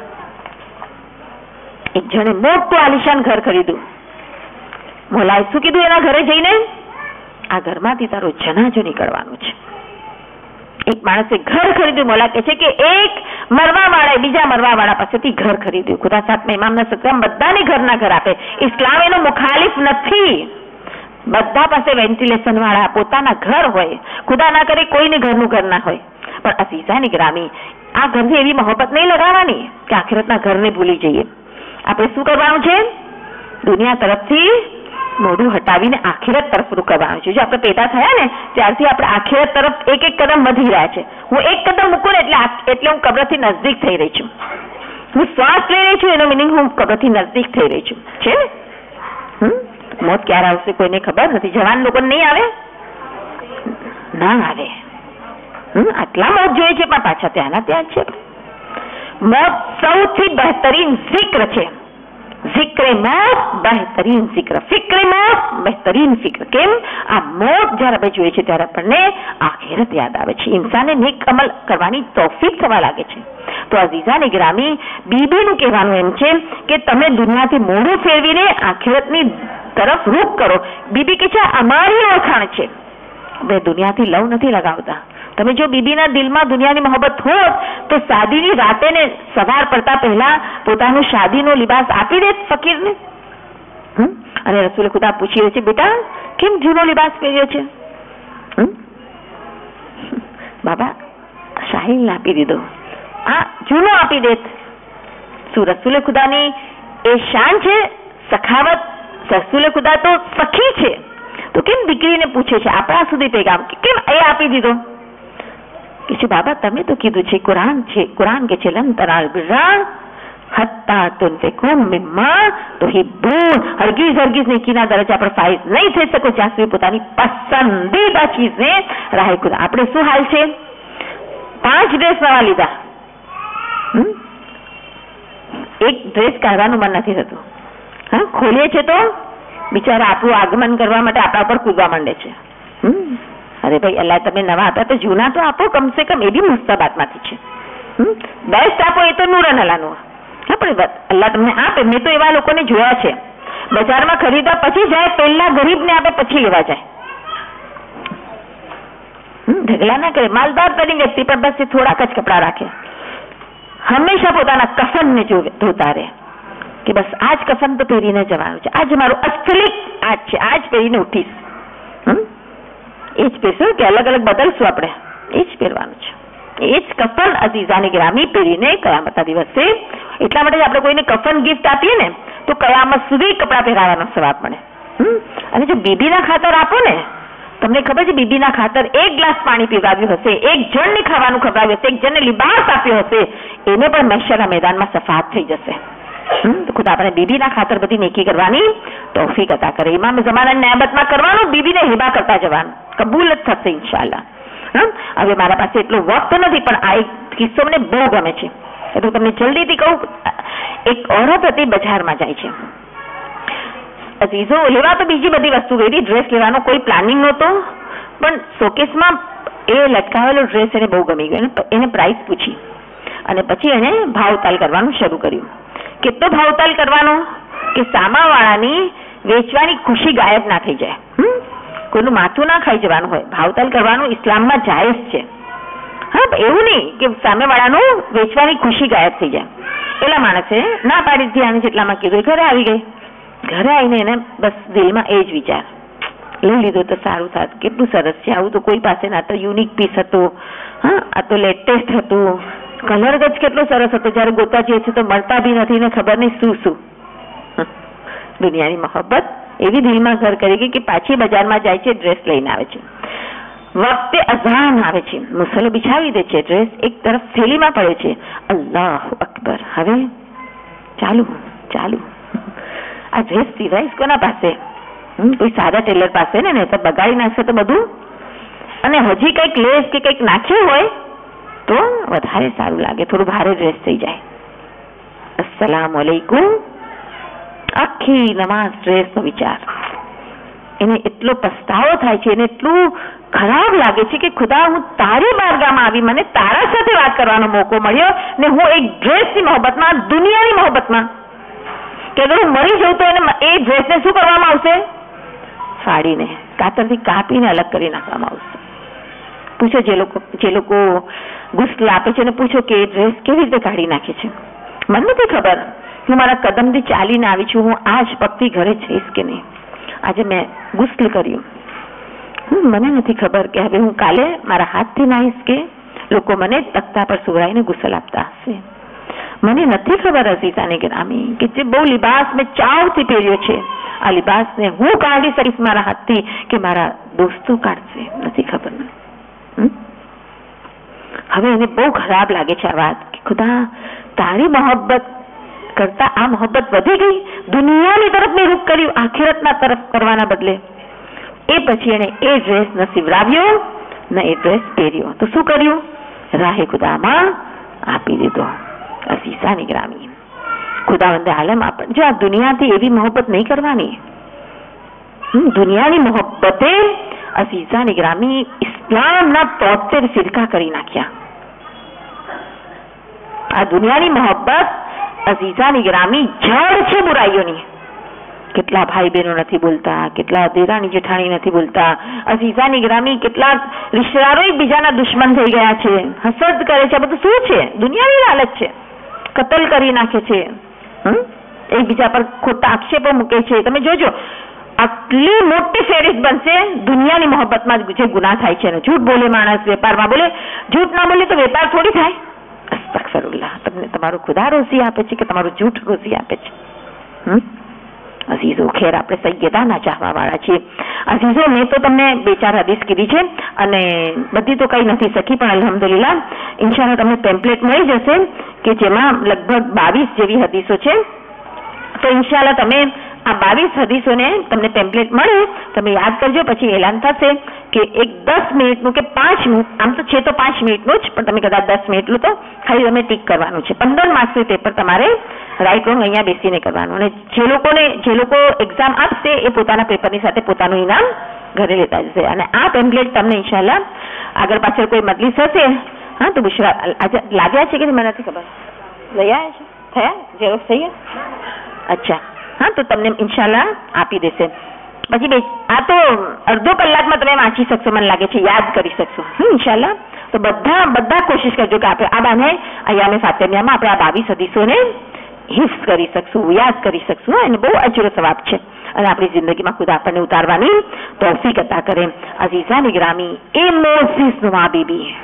એક જણે મોટું આલિશાન ઘર ખરીદ્યું. મૌલાએ શું કીધું એના ઘરે જઈને? આ ઘરમાંથી તારો જનાજો નીકળવાનો છે. એક માણસે ઘર ખરીદ્યું. મૌલા કહે છે કે એક મરવા વાળા બીજા મરવા વાળા પાસેથી ઘર ખરીદ્યું. ખુદા સાથમાં ઇમામના સત્સંગ બધાને ઘરના ઘર આપે. ઇસ્લામ એનો મુખાલિફ નથી. બધા પાસે વેન્ટિલેશન વાળા પોતાના ઘર હોય. ખુદા ના કરે કોઈને ઘરનું ઘર ના હોય. પણ અઝીઝાન ગ્રામી, આ ઘરથી એવી મોહબ્બત નહીં લગાવવાની કે આખિરતના ઘરને ભૂલી જઈએ. આપણે શું કરવાનું છે? દુનિયા તરફથી મોઢું હટાવીને આખિરત તરફ રૂખ કરવાનું છે. જો આપણે પેદા થયા ને ત્યારથી આપણે આખિરત તરફ એક એક કદમ વધી રહ્યા છે. હું એક કદમ મૂકું ને એટલે હું કબ્રથી નજદીક થઈ રહી છું. હું શ્વાસ લઈ રહી છું, એનો મિનિંગ હું કબ્રથી નજદીક થઈ રહી છું. છે ને? મોત ક્યારે આવશે કોઈને ખબર નથી. જવાન લોકોને નહીં આવે, ના આવે. આટલા મોત જોઈએ છે પણ પાછા ત્યાંના ત્યાં છે. મોત સૌથી બહેતરીન zikr છે. zikr મોત બહેતરીન zikr, ફિક્ર મોત બહેતરીન ફિક્ર. કેમ? આ મોત જયારે આપણે જોઈએ છે ત્યારે આપણને આખિરત યાદ આવે છે. ઇન્સાને નેક અમલ કરવાની તૌફીક થવા લાગે છે. તો અઝીઝાન ગ્રામી, બીબીનું કહેવાનું એમ છે કે તમે દુનિયાથી મોઢું ફેરવીને આખિરતની તરફ રૂખ કરો. બીબી કે છે અમારી ઓળખાણ છે. હવે દુનિયાથી લવ નથી લગાવતા. તમે જો બીબીના દિલમાં દુનિયાની મોહબ્બત હોત તો શાદીની રાતે ને સવાર પડતા પહેલા પોતાનું શાદીનો લિબાસ આપી દે ફકીરને. અને રસૂલ ખુદા પૂછી રહે છે, બેટા કેમ જૂનો લિબાસ પહેર્યો છે? બાબા શાહીલ આપી દીધો, આ જૂનો આપી દેત. શું રસૂલ ખુદાની એ શાન છે, સખાવત? રસૂલ ખુદા તો સખી છે, તો કેમ દીકરીને પૂછે છે આપણા સુધી પેગામ કેમ એ આપી દીધો? કે છે બાબા તમે તો કીધું છે, કુરાન છે, કુરાન કે છે લન તનાલ બિર્રા હત્તા તુનફિકુ મિમ્મા તુહિબ્બૂન. હરગીઝ હરગીઝ નેકીના દરજ્જા પર ફાઇઝ નહીં થઈ શકો જ્યાં સુધી પોતાની પસંદીદા ચીજને રાહે ખુદા. આપણે શું હાલ છે? 5 ડ્રેસ નવા લીધા, એક ડ્રેસ કાઢવાનું મન નથી થતું. હા, ખોલીએ છે તો બિચારા આપણું આગમન કરવા માટે આપણા પર કૂદવા માંડે છે. અરે ભાઈ અલ્લાહ તમે નવા હતા તો જૂના તો આપો, કમસે કમ એ બી મુસ્તબાતમાંથી છે. બેસ્ટ આપો એ તો નૂરન અલ્લાહનું. હા પણ અલ્લાહ તમને આપે. મેં તો એવા લોકોને જોયા છે, બજારમાં ખરીદવા પછી જાય, પહેલા ગરીબને આપે પછી લેવા જાય. ઢગલા ના કરે. માલદાર તરી વ્યક્તિ પર બસ થોડાક જ કપડા રાખે. હંમેશા પોતાના કફનને ધોતા રહે કે બસ આજ કફન તો પહેરીને જવાનું છે, આજ મારું અસલી આજ છે, આજ પહેરીને ઉઠીશ. એ જ પહેરશું કે અલગ અલગ બદલશું? આપણે એ જ પહેરવાનું છે. એ જ કફન અઝીઝાન ગ્રામી પહેરીને કયામતના દિવસે. એટલા માટે આપણે કોઈને કફન ગિફ્ટ આપીએ ને તો કયામત સુધી કપડાં પહેરાવાનો સવાબ મળે. અને જો બીબીના ખાતર આપો ને, તમને ખબર છે બીબીના ખાતર 1 ગ્લાસ પાણી પીવડાવ્યું હશે, 1 જણને ખાવાનું ખવડાવ્યું હશે, 1 જણને લિબાસ આપ્યો હશે, એને પણ મહેશરના મેદાનમાં સફાત થઈ જશે. તો ખુદા આપણે બીબીના ખાતર બધી નેકી કરવાની તૌફીક અતા કરે. ઇમામ ઝમાના નિયામતમાં કરવાનું, બીબીને હિબા કરતા જવાનું, કબૂલ જ થશે ઇન્શાઅલ્લાહ. હવે મારા પાસે એટલો વખત નથી પણ આ એક કિસ્સો મને બહુ ગમે છે એટલે તમને જલ્દીથી કહું. એક ઓરત હતી, બજારમાં જાય છે. અઝીઝો લેવા તો બીજી બધી વસ્તુ ગઈ હતી, ડ્રેસ લેવાનો કોઈ પ્લાનિંગ નહોતો, પણ શોકેસમાં એ લટકાવેલો ડ્રેસ એને બહુ ગમી ગયો. એને પ્રાઇસ પૂછી અને પછી એને ભાવતાલ કરવાનું શરૂ કર્યું. કેટલો ભાવતાલ કરવાનો કે સામાવાળાની વેચવાની ખુશી ગાયબ ના થઈ જાય, કોઈનું માથું ના ખાઈ જવાનું હોય. ભાવતાલ કરવાનું ઇસ્લામમાં જાયઝ છે. હા, એવું નહીં કે સામેવાળાનું વેચવાની ખુશી ગાયબ થઈ જાય. પેલા માણસે ના પાડી દીધી, આને જેટલામાં કીધું. ઘરે આવી ગઈ. ઘરે આવીને એને બસ દિલમાં એ જ વિચાર, લઈ લીધું તો સારું થાત, કેટલું સરસ છે, આવું તો કોઈ પાસે ના તો યુનિક પીસ હતું, હા આ તો લેટેસ્ટ હતું, કલર જ કેટલો સરસ હતો, જયારે ગોતા જઈએ છીએ તો મળતા બી નથી ને ખબર નહીં શું શું. દુનિયાની મોહબ્બત એવી દિલમાં ઘર કરી ગઈ કે પાછી બજારમાં જાય છે, ડ્રેસ લઈને આવે છે. વખતે અઝાન આવે છે, મુસલ્લો બિછાવી દે છે, ડ્રેસ એક તરફ થેલીમાં પડે છે. અલ્લાહુ અકબર. હવે ચાલુ ચાલુ. આ ડ્રેસ સિવાય કોના પાસે? કોઈ સાદા ટેલર પાસે ને, તો બગાડી નાખશે તો બધું. અને હજી કંઈક લેસ કે કંઈક નાખ્યું હોય તો વધારે સારું લાગે, થોડું ભારે ડ્રેસ થઈ જાય. અસ્સલામુ અલૈકુમ. આખી નમાઝ ડ્રેસનો વિચાર. એને એટલો પસ્તાવો થાય છે, એને એટલું ખરાબ લાગે છે કે ખુદા, હું તારી બારગાહમાં આવી, મને તારા સાથે વાત કરવાનો મોકો મળ્યો ને હું એક ડ્રેસની મોહબ્બતમાં, દુનિયાની મોહબ્બતમાં, કે અગર હું મરી જઉં તો એને એ ડ્રેસને શું કરવામાં આવશે? ફાડીને, કાતરથી કાપીને અલગ કરી નાખવામાં આવશે. પૂછો જે લોકો ગુસ્લ આપે છે ને, પૂછો કે એ ડ્રેસ કેવી રીતે કાઢી નાખે છે. મને નથી ખબર, હું મારા કદમથી ચાલીને આવી છું, હું આજ પગથી ઘરે જઈશ કે નહીં. આજે મેં ગુસ્લ કર્યું, મને નથી ખબર કે હવે હું કાલે મારા હાથથી નાહીશ કે લોકો મને તખ્તા પર સુવડાવીને ગુસલ આપતા હશે. મને નથી ખબર અઝીઝાને ગ્રામી કે જે બહુ લિબાસ મેં ચાવથી પહેર્યો છે, આ લિબાસને હું કાઢી શકીશ મારા હાથથી કે મારા દોસ્તો કાઢશે, નથી ખબર મને. હવે એને બહુ ખરાબ લાગે છે આ વાત કે ખુદા, તારી મોહબ્બત કરતા આ મોહબ્બત વધી ગઈ, દુનિયાની તરફ મેં રૂખ કર્યું, આખિરતના તરફ કરવાના બદલે. એ પછી એને એ ડ્રેસ નસીવડાવ્યો ને એ ડ્રેસ પહેર્યો તો શું કર્યું? રાહે ખુદામાં આપી દીધો. અઝીઝાની ગ્રામી, ખુદાવંદે આલમ આપણને જો આ દુનિયાથી એવી મોહબ્બત નહીં કરવાની. દુનિયાની મોહબ્બતે અઝીઝાની ગ્રામી ઇસ્લામના 73 ફિરકા કરી નાખ્યા. આ દુનિયાની મોહબ્બત અઝીઝાની ગ્રામી જળ છે બુરાઈઓની. કેટલા ભાઈ બહેનો નથી બોલતા, કેટલા દેરાણી જેઠાણી નથી બોલતા. અઝીઝાની ગ્રામી કેટલાક રિશ્તેદારો એકબીજાના દુશ્મન થઈ ગયા છે, હસદ કરે છે. બધું શું છે? દુનિયાની લાલચ છે. કતલ કરી નાખે છે, એકબીજા પર ખોટા આક્ષેપો મૂકે છે. તમે જોજો, આટલી મોટી ફેરિસ્ત બનશે દુનિયાની મોહબ્બતમાં જે ગુનાહ થાય છે. જૂઠ બોલે માણસ, વેપારમાં બોલે, જૂઠ ના બોલે તો વેપાર થોડી થાય. અસ્તગફિરુલ્લાહ. તમને તમારું ખુદા રોજી આપે છે કે તમારું જૂઠ રોજી આપે છે? અઝીઝો, ખેર આપણે સૈયદાના ચાહવા વાળા છીએ. અઝીઝો, મેં તો તમને 2-4 હદીસ કીધી છે અને બધી તો કઈ નથી શકી, પણ અલ્હમ્દુલિલ્લાહ ઇન્શાઅલ્લાહ તમને ટેમ્પલેટ મળી જશે કે જેમાં લગભગ 22 જેવી હદીસો છે. તો ઇન્શાઅલ્લાહ તમે આ 22 હદીસોને તમને ટેમ્પલેટ મળે, તમે યાદ કરજો. પછી એલાન થશે કે એક 10 મિનિટનું કે 5 મિનિટ, આમ તો છે તો 5 મિનિટનું જ, પણ તમે કદાચ 10 મિનિટનું તો ખાલી તમે ટીક કરવાનું છે. 15 માર્ક્સનું પેપર તમારે રાઈટ રોંગ અહીંયા બેસીને કરવાનું. અને જે લોકો એક્ઝામ આપશે એ પોતાના પેપરની સાથે પોતાનું ઇનામ ઘરે લેતા જશે. અને આ ટેમ્પલેટ તમને ઇન્શાઅલ્લાહ આગળ પાછળ કોઈ મજલિસ હશે, હા, તો બુશરા આજે લાગ્યા છે કે મને નથી ખબર, લઈ આવ્યા છે, થયા ઝેરોક્સ થઈ ગયા? અચ્છા, હા, તો તમને ઇન્શાઅલ્લાહ આપી દેશે. પછી આ તો અડધો કલાકમાં તમે વાંચી શકશો, મને લાગે છે યાદ કરી શકશો ઇન્શાઅલ્લાહ. તો બધા કોશિશ કરજો કે આપણે આ બાને અયામે ફાતિમામાં આપણે આ 22 હદીસોને હિફ્ઝ કરી શકશું, યાદ કરી શકશું. એને બહુ અજર સવાબ છે અને આપણી જિંદગીમાં ખુદ આપણને ઉતારવાની તૌફીક અતા કરે. અઝીઝાની ગ્રામી, એ મોઝીઝ નુમા બીબી,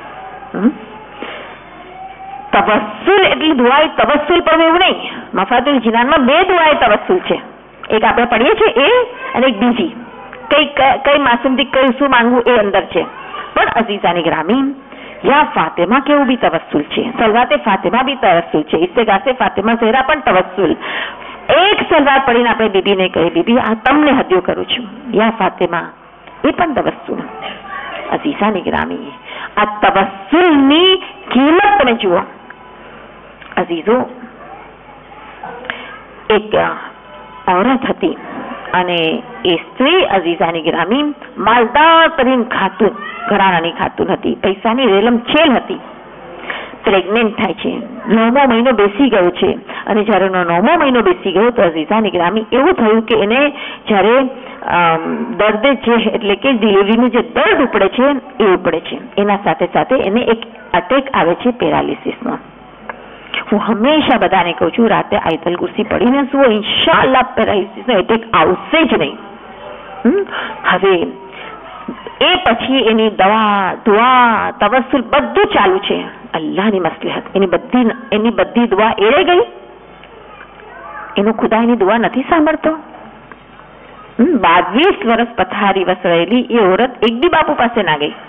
તવસ્સુલ એટલી દુઆએ તવસ્સુલ પણ એવું નહીં. મફાતુલ જીનાનમાં 2 દુઆએ તવસ્સુલ છે. એક આપણે પઢીએ છીએ એ, અને એક બીજી કઈ માસૂમથી કઈ શું માંગવું એ અંદર છે. પણ અઝીઝાની ગ્રામી, યા ફાતિમા કેવું બી તવસ્સુલ છે, સલવાતે ફાતિમા બી તવસ્સુલ છે, ઇસ્તિગાસે ફાતિમા ઝહરા પણ તવસ્સુલ. એક સલવાત પડીને આપણે બીબીને કહી, બીબી આ તમને હદિયો કરું છું, યા ફાતિમા, એ પણ તવસ્સુલ. અઝીઝાની ગ્રામી, આ તવસ્સુલની કિંમત તમે જુઓ. અઝીઝો, એક औरत હતી અને એ સ્ત્રી અઝીઝાની ગ્રામી માલદાર તરીન ખાતુન, ઘરાણાની ખાતુન હતી, પૈસાની રેલમ છેલ હતી. પ્રેગ્નેન્ટ થાય છે, 9મો મહિનો બેસી ગયો છે. અને જ્યારે 9મો મહિનો બેસી ગયો તો અઝીઝાની ગ્રામી એવું થયું કે એને જ્યારે દર્દ જે એટલે કે ડિલિવરીનું જે દર્દ ઉપડે છે એ ઉપડે છે, એના સાથે સાથે એને એક અટેક આવે છે પેરાલિસિસનો. હું હંમેશા બધાને કહું છું, રાતે આયતુલ કુરસી પડીને સુવો, ઇન્શાઅલ્લાહ પેરાલિસિસનો એટેક આવશે જ નહીં. હવે એ પછી એની દવા, દુઆ, તવસ્સુલ બધું ચાલુ છે. અલ્લાહની મસલહત, એની બધી દુઆ એળે ગઈ. એનું ખુદા એની દુઆ નથી સાંભળતો. 22 વર્ષ પથારી વસરેલી એ औरत એક બી બાપુ પાસે ના ગઈ.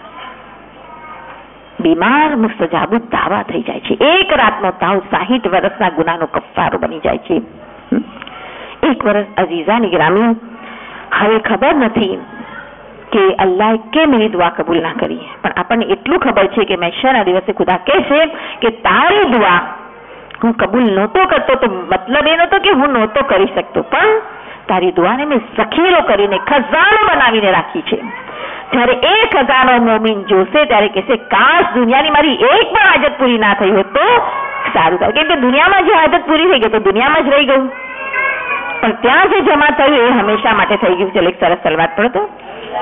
બીમાર મુસ્તજાબુ દાવા થઈ જાય છે. એક રાતનો તાવ 60 વર્ષના ગુનાનો કફારો બની જાય છે. એક વર્ષ અઝીઝાની ગ્રામી, હવે ખબર નથી કે અલ્લાહ કેમ એની દુઆ કબૂલ ના કરી, પણ આપણને એટલું ખબર છે કે મહેશરના દિવસે ખુદા કહેશે કે તારી દુઆ હું કબૂલ નહોતો કરતો, તો મતલબ એ નહોતો કે હું નહોતો કરી શકતો, પણ તારી દુઆને મેં સખીરો કરીને ખજાનો બનાવીને રાખી છે. જ્યારે એ ખજાનો મોમીન જોશે ત્યારે કહેશે કાશ દુનિયાની મારી એક પણ હાજત પૂરી ના થઈ હોત તો સારું થાય. કેમ કે દુનિયામાં જે હાજત પૂરી થઈ ગઈ તો દુનિયામાં જ રહી ગયું, પણ ત્યાં જે જમા થયું એ હંમેશા માટે થઈ ગયું. ચલો એક સરસ સલવાત પડો તો.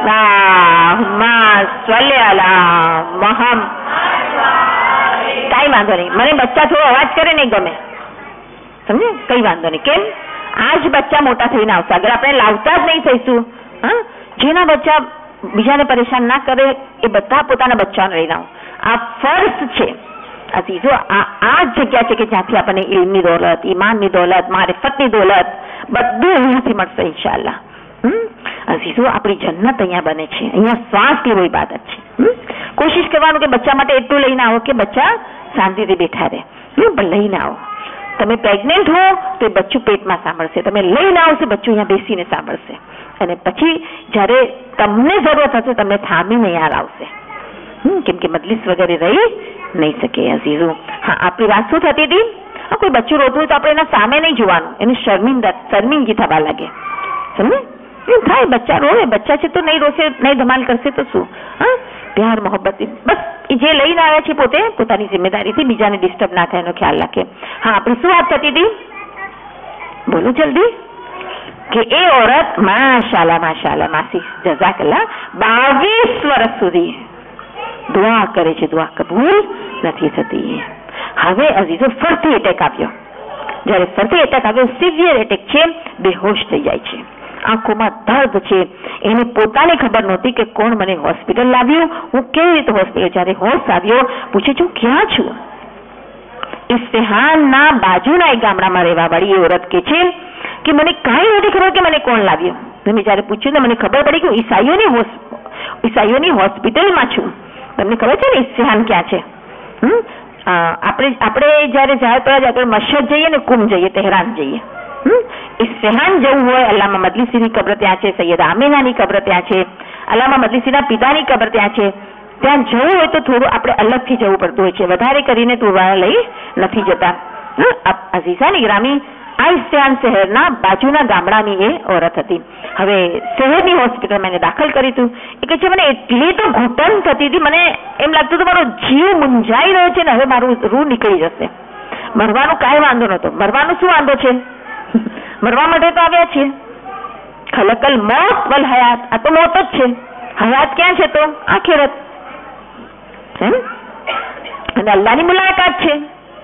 કઈ વાંધો નહીં, મને બચ્ચા થોડો અવાજ કરે નહીં ગમે, સમજે? કઈ વાંધો નહીં. કેમ? આજ બચ્ચા મોટા થઈને આવશે, અગર આપણે લાવતા જ નહીં થઈશું. હા, જેના બચ્ચા બીજાને પરેશાન ના કરે એ બધા પોતાના બચ્ચાને લઈને આવો. આ ફર્જ છે. અઝીઝો, આ જગ્યા છે કે જ્યાંથી આપણને ઇલ્મની દોલત, ઈમાનની દોલત, મારિફતની દોલત બધું અહીંયાથી મળશે ઇન્શાઅલ્લાહ. અઝીઝો, આપણી જન્નત અહીંયા બને છે. અહીંયા શ્વાસ લેવો ઇબાદત છે. કોશિશ કરવાનું કે બચ્ચા માટે એટલું લઈને આવો કે બચ્ચા શાંતિથી બેઠા રહે, પણ લઈને આવો. તમે પ્રેગ્નેન્ટ હો તો એ બચ્ચું પેટમાં સાંભળશે, તમે લઈને આવશે બચ્ચું અહીંયા બેસીને સાંભળશે, અને પછી જ્યારે તમને જરૂરત હશે તમને થામીને યાદ આવશે. કેમ કે મજલિસ વગેરે રહી નહીં શકે. અઝીઝો, હા, આપણી વાત શું થતી હતી? કોઈ બચ્ચું રોતું હોય તો આપણે એના સામે નહીં જોવાનું, એને શર્મિંદગી થવા લાગે. સમજે? એમ થાય બચ્ચા રોવે, બચ્ચા છે તો નહીં રોશે, નહીં ધમાલ કરશે તો શું? હા, પ્યાર મોહબ્બત, બસ જે લઈને આવ્યા છે પોતે પોતાની જિમ્મેદારીથી બીજાને ડિસ્ટર્બ ના થાય એનો ખ્યાલ રાખે. હા, આપણે શું વાત થતી હતી? બોલો જલ્દી. કે એ औरत માશાલ્લાહ માશાલ્લાહ માસી જઝાકલ્લાહ 22 વર્ષ સુધી દુઆ કરે છે, દુઆ કબૂલ નથી થતી. હવે અઝીઝો ફરતી એટેક આવ્યો. જ્યારે ફરતી એટેક આવ્યો, સિવિયર એટેક છે, બેહોશ થઈ જાય છે, આંખોમાં દર્દ છે. એને પોતાને ખબર નહોતી કે કોણ મને હોસ્પિટલ લાવ્યું, હું કેવી રીતે હોસ્પિટલ. જ્યારે હોશ આવ્યો, પૂછે છું ક્યાં છું? ઇસ્ફહાનના બાજુના એક ગામડામાં રહેવા વાળી એ औरत કે છે કે મને કાંઈ નથી ખબર કે મને કોણ લાવ્યું. મેં જ્યારે પૂછ્યું તો મને ખબર પડી કે ઈસાઈઓની હોસ્પિટલમાં છું. તમને ખબર છે ને ઇસ્ફહાન ક્યાં છે? આપણે જ્યારે જાય તો આગળ મશહદ જઈએ ને, કુમ જઈએ, તહેરાન જઈએ. ઇસ્ફહાન જવું હોય, અલ્લામા મજલિસીની કબ્ર ત્યાં છે, સૈયદા આમિનાની કબ્ર ત્યાં છે, અલ્લામા મજલિસીના પિતાની કબ્ર ત્યાં છે. ત્યાં જવું હોય તો થોડું આપણે અલગથી જવું પડતું હોય છે, વધારે કરીને ટુરવાળા લઈ નથી જતા. અઝીઝાની ગ્રામી આ ઇસ્ફહાન શહેરના બાજુના ગામડાની એ औरत હતી. હવે શહેરની હોસ્પિટલમાં એને દાખલ કરી હતું. એ કહે છે મને એટલી તો ઘૂંટણ થતી હતી, મને એમ લાગતું હતું મારો જીવ મૂંઝાઈ રહ્યો છે ને હવે મારું રૂહ નીકળી જશે. મરવાનું કાંઈ વાંધો નહોતો. મરવાનું શું વાંધો છે? મરવા માટે તો આવ્યા છીએ. ખલકલ મોત વલ હયાત, આ તો મોત જ છે. હયાત ક્યાં છે? તો આખિરત. અને અલ્લાહની મુલાકાત છે.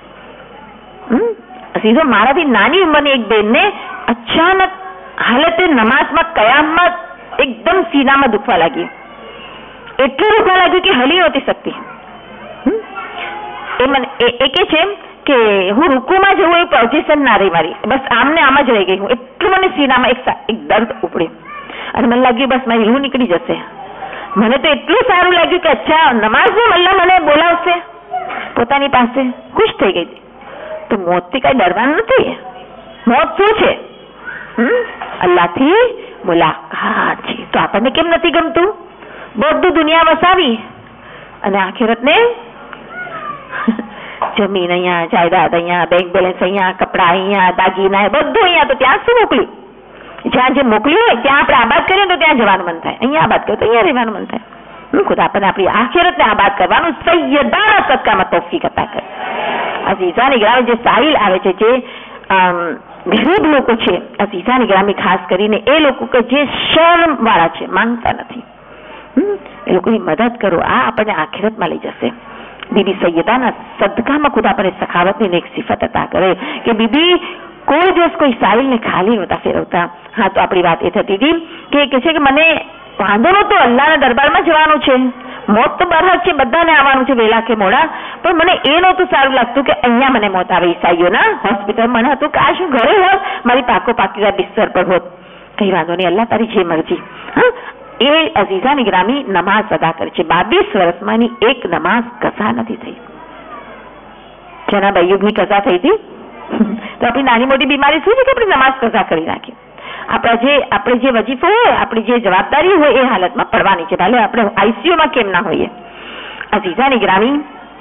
સીધો મારાથી નાની ઉંમરની એક બેનને અચાનક હાલતે નમાઝમાં કયામમાં એકદમ સીનામાં દુખવા લાગ્યું. એટલું દુખવા લાગ્યું કે હલી નહોતી શકતી. એ કે છે કે હું રૂકુમાં જવું એ પોઝિશન ના રહી મારી, બસ આમને આમ જ રહી ગઈ હું. એટલું મને સીનામાં એક દર્દ ઉપડ્યું અને મને લાગ્યું બસ મારી રૂહ નીકળી જશે. મને તો એટલું સારું લાગ્યું કે અચ્છા નમાઝમાં અલ્લાહ મને બોલાવશે પોતાની પાસે. ખુશ થઈ ગઈ. તો મોતથી કઈ ડરવાનું નથી. મોત શું છે? અલ્લાહથી મુલાકાત છે. તો આપણને કેમ નથી ગમતું? બધું દુનિયા વસાવી અને આખિરતને જમીન અહીંયા, જાયદાદ અહીંયા, બેંક બેલેન્સ અહીંયા, કપડા અહીંયા, દાગીના બધું અહીંયા, તો ત્યાં શું મોકલ્યું? જ્યાં જે મોકલ્યું હોય ત્યાં આપણે આબાદ કરીએ તો ત્યાં જવાનું મન થાય, અહીંયા આબાદ કરીએ તો અહીંયા રહેવાનું મન થાય. ખુદા આપણને આપણી આખિરતને આબાદ કરવાનું સૈયદાના સદકામાં તૌફીક અતા કરે. અઝીઝાની ગ્રામી જે સાહિલ આવે છે, જે ગરીબ લોકો છે, અઝીઝાની ગ્રામી ખાસ કરીને એ લોકો કે જે શર્મ વાળા છે, માંગતા નથી, એ લોકોની મદદ કરો. આ આપણને આખિરતમાં લઈ જશે. બીબી સૈયદાના સદકામાં ખુદા આપણને સખાવતની એક સિફત અતા કરે કે બીબી કોઈ દિવસ કોઈ સાહિલને ખાલી નહોતા ફેરવતા. હા, તો આપણી વાત એ થતી હતી કે કહે છે કે મને વાંધો નહોતો, અલ્લાહના દરબારમાં જવાનું છે, મોત તો બરહક છે, બધાને આવવાનું છે વહેલા કે મોડા, પણ મને એ નહોતું સારું લાગતું કે અહીંયા મને મોત આવે ઈસાઈઓના હોસ્પિટલ. મને હતું કે આ શું ઘરે હોત, મારી પાકો પાકીદા બિસ્તર પર હોત. કઈ વાંધો નહીં, અલ્લાહ તારી જે મરજી. હા, એ અઝીઝાની ગ્રામી નમાઝ અદા કરે છે. 22 વર્ષમાંની એક નમાઝ કસા નથી થઈ. જનાબ અય્યુબની કસા થઈ હતી. તો આપણી નાની મોટી બીમારી શું છે કે આપણે નમાઝ કસા કરી નાખીએ. આપણે જે વજીફો હોય, આપણી જે જવાબદારી હોય એ હાલતમાં પડવાની છે, ભલે આપણે આઈસીયુમાં કેમ ના હોઈએ. અઝીઝાની ગ્રામી,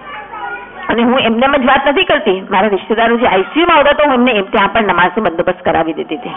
અને હું એમને જ વાત નથી કરતી, મારા રિશ્તેદારો જે આઈસીયુમાં આવતા તો હું એમને ત્યાં પણ નમાઝનો બંદોબસ્ત કરાવી દેતી હતી.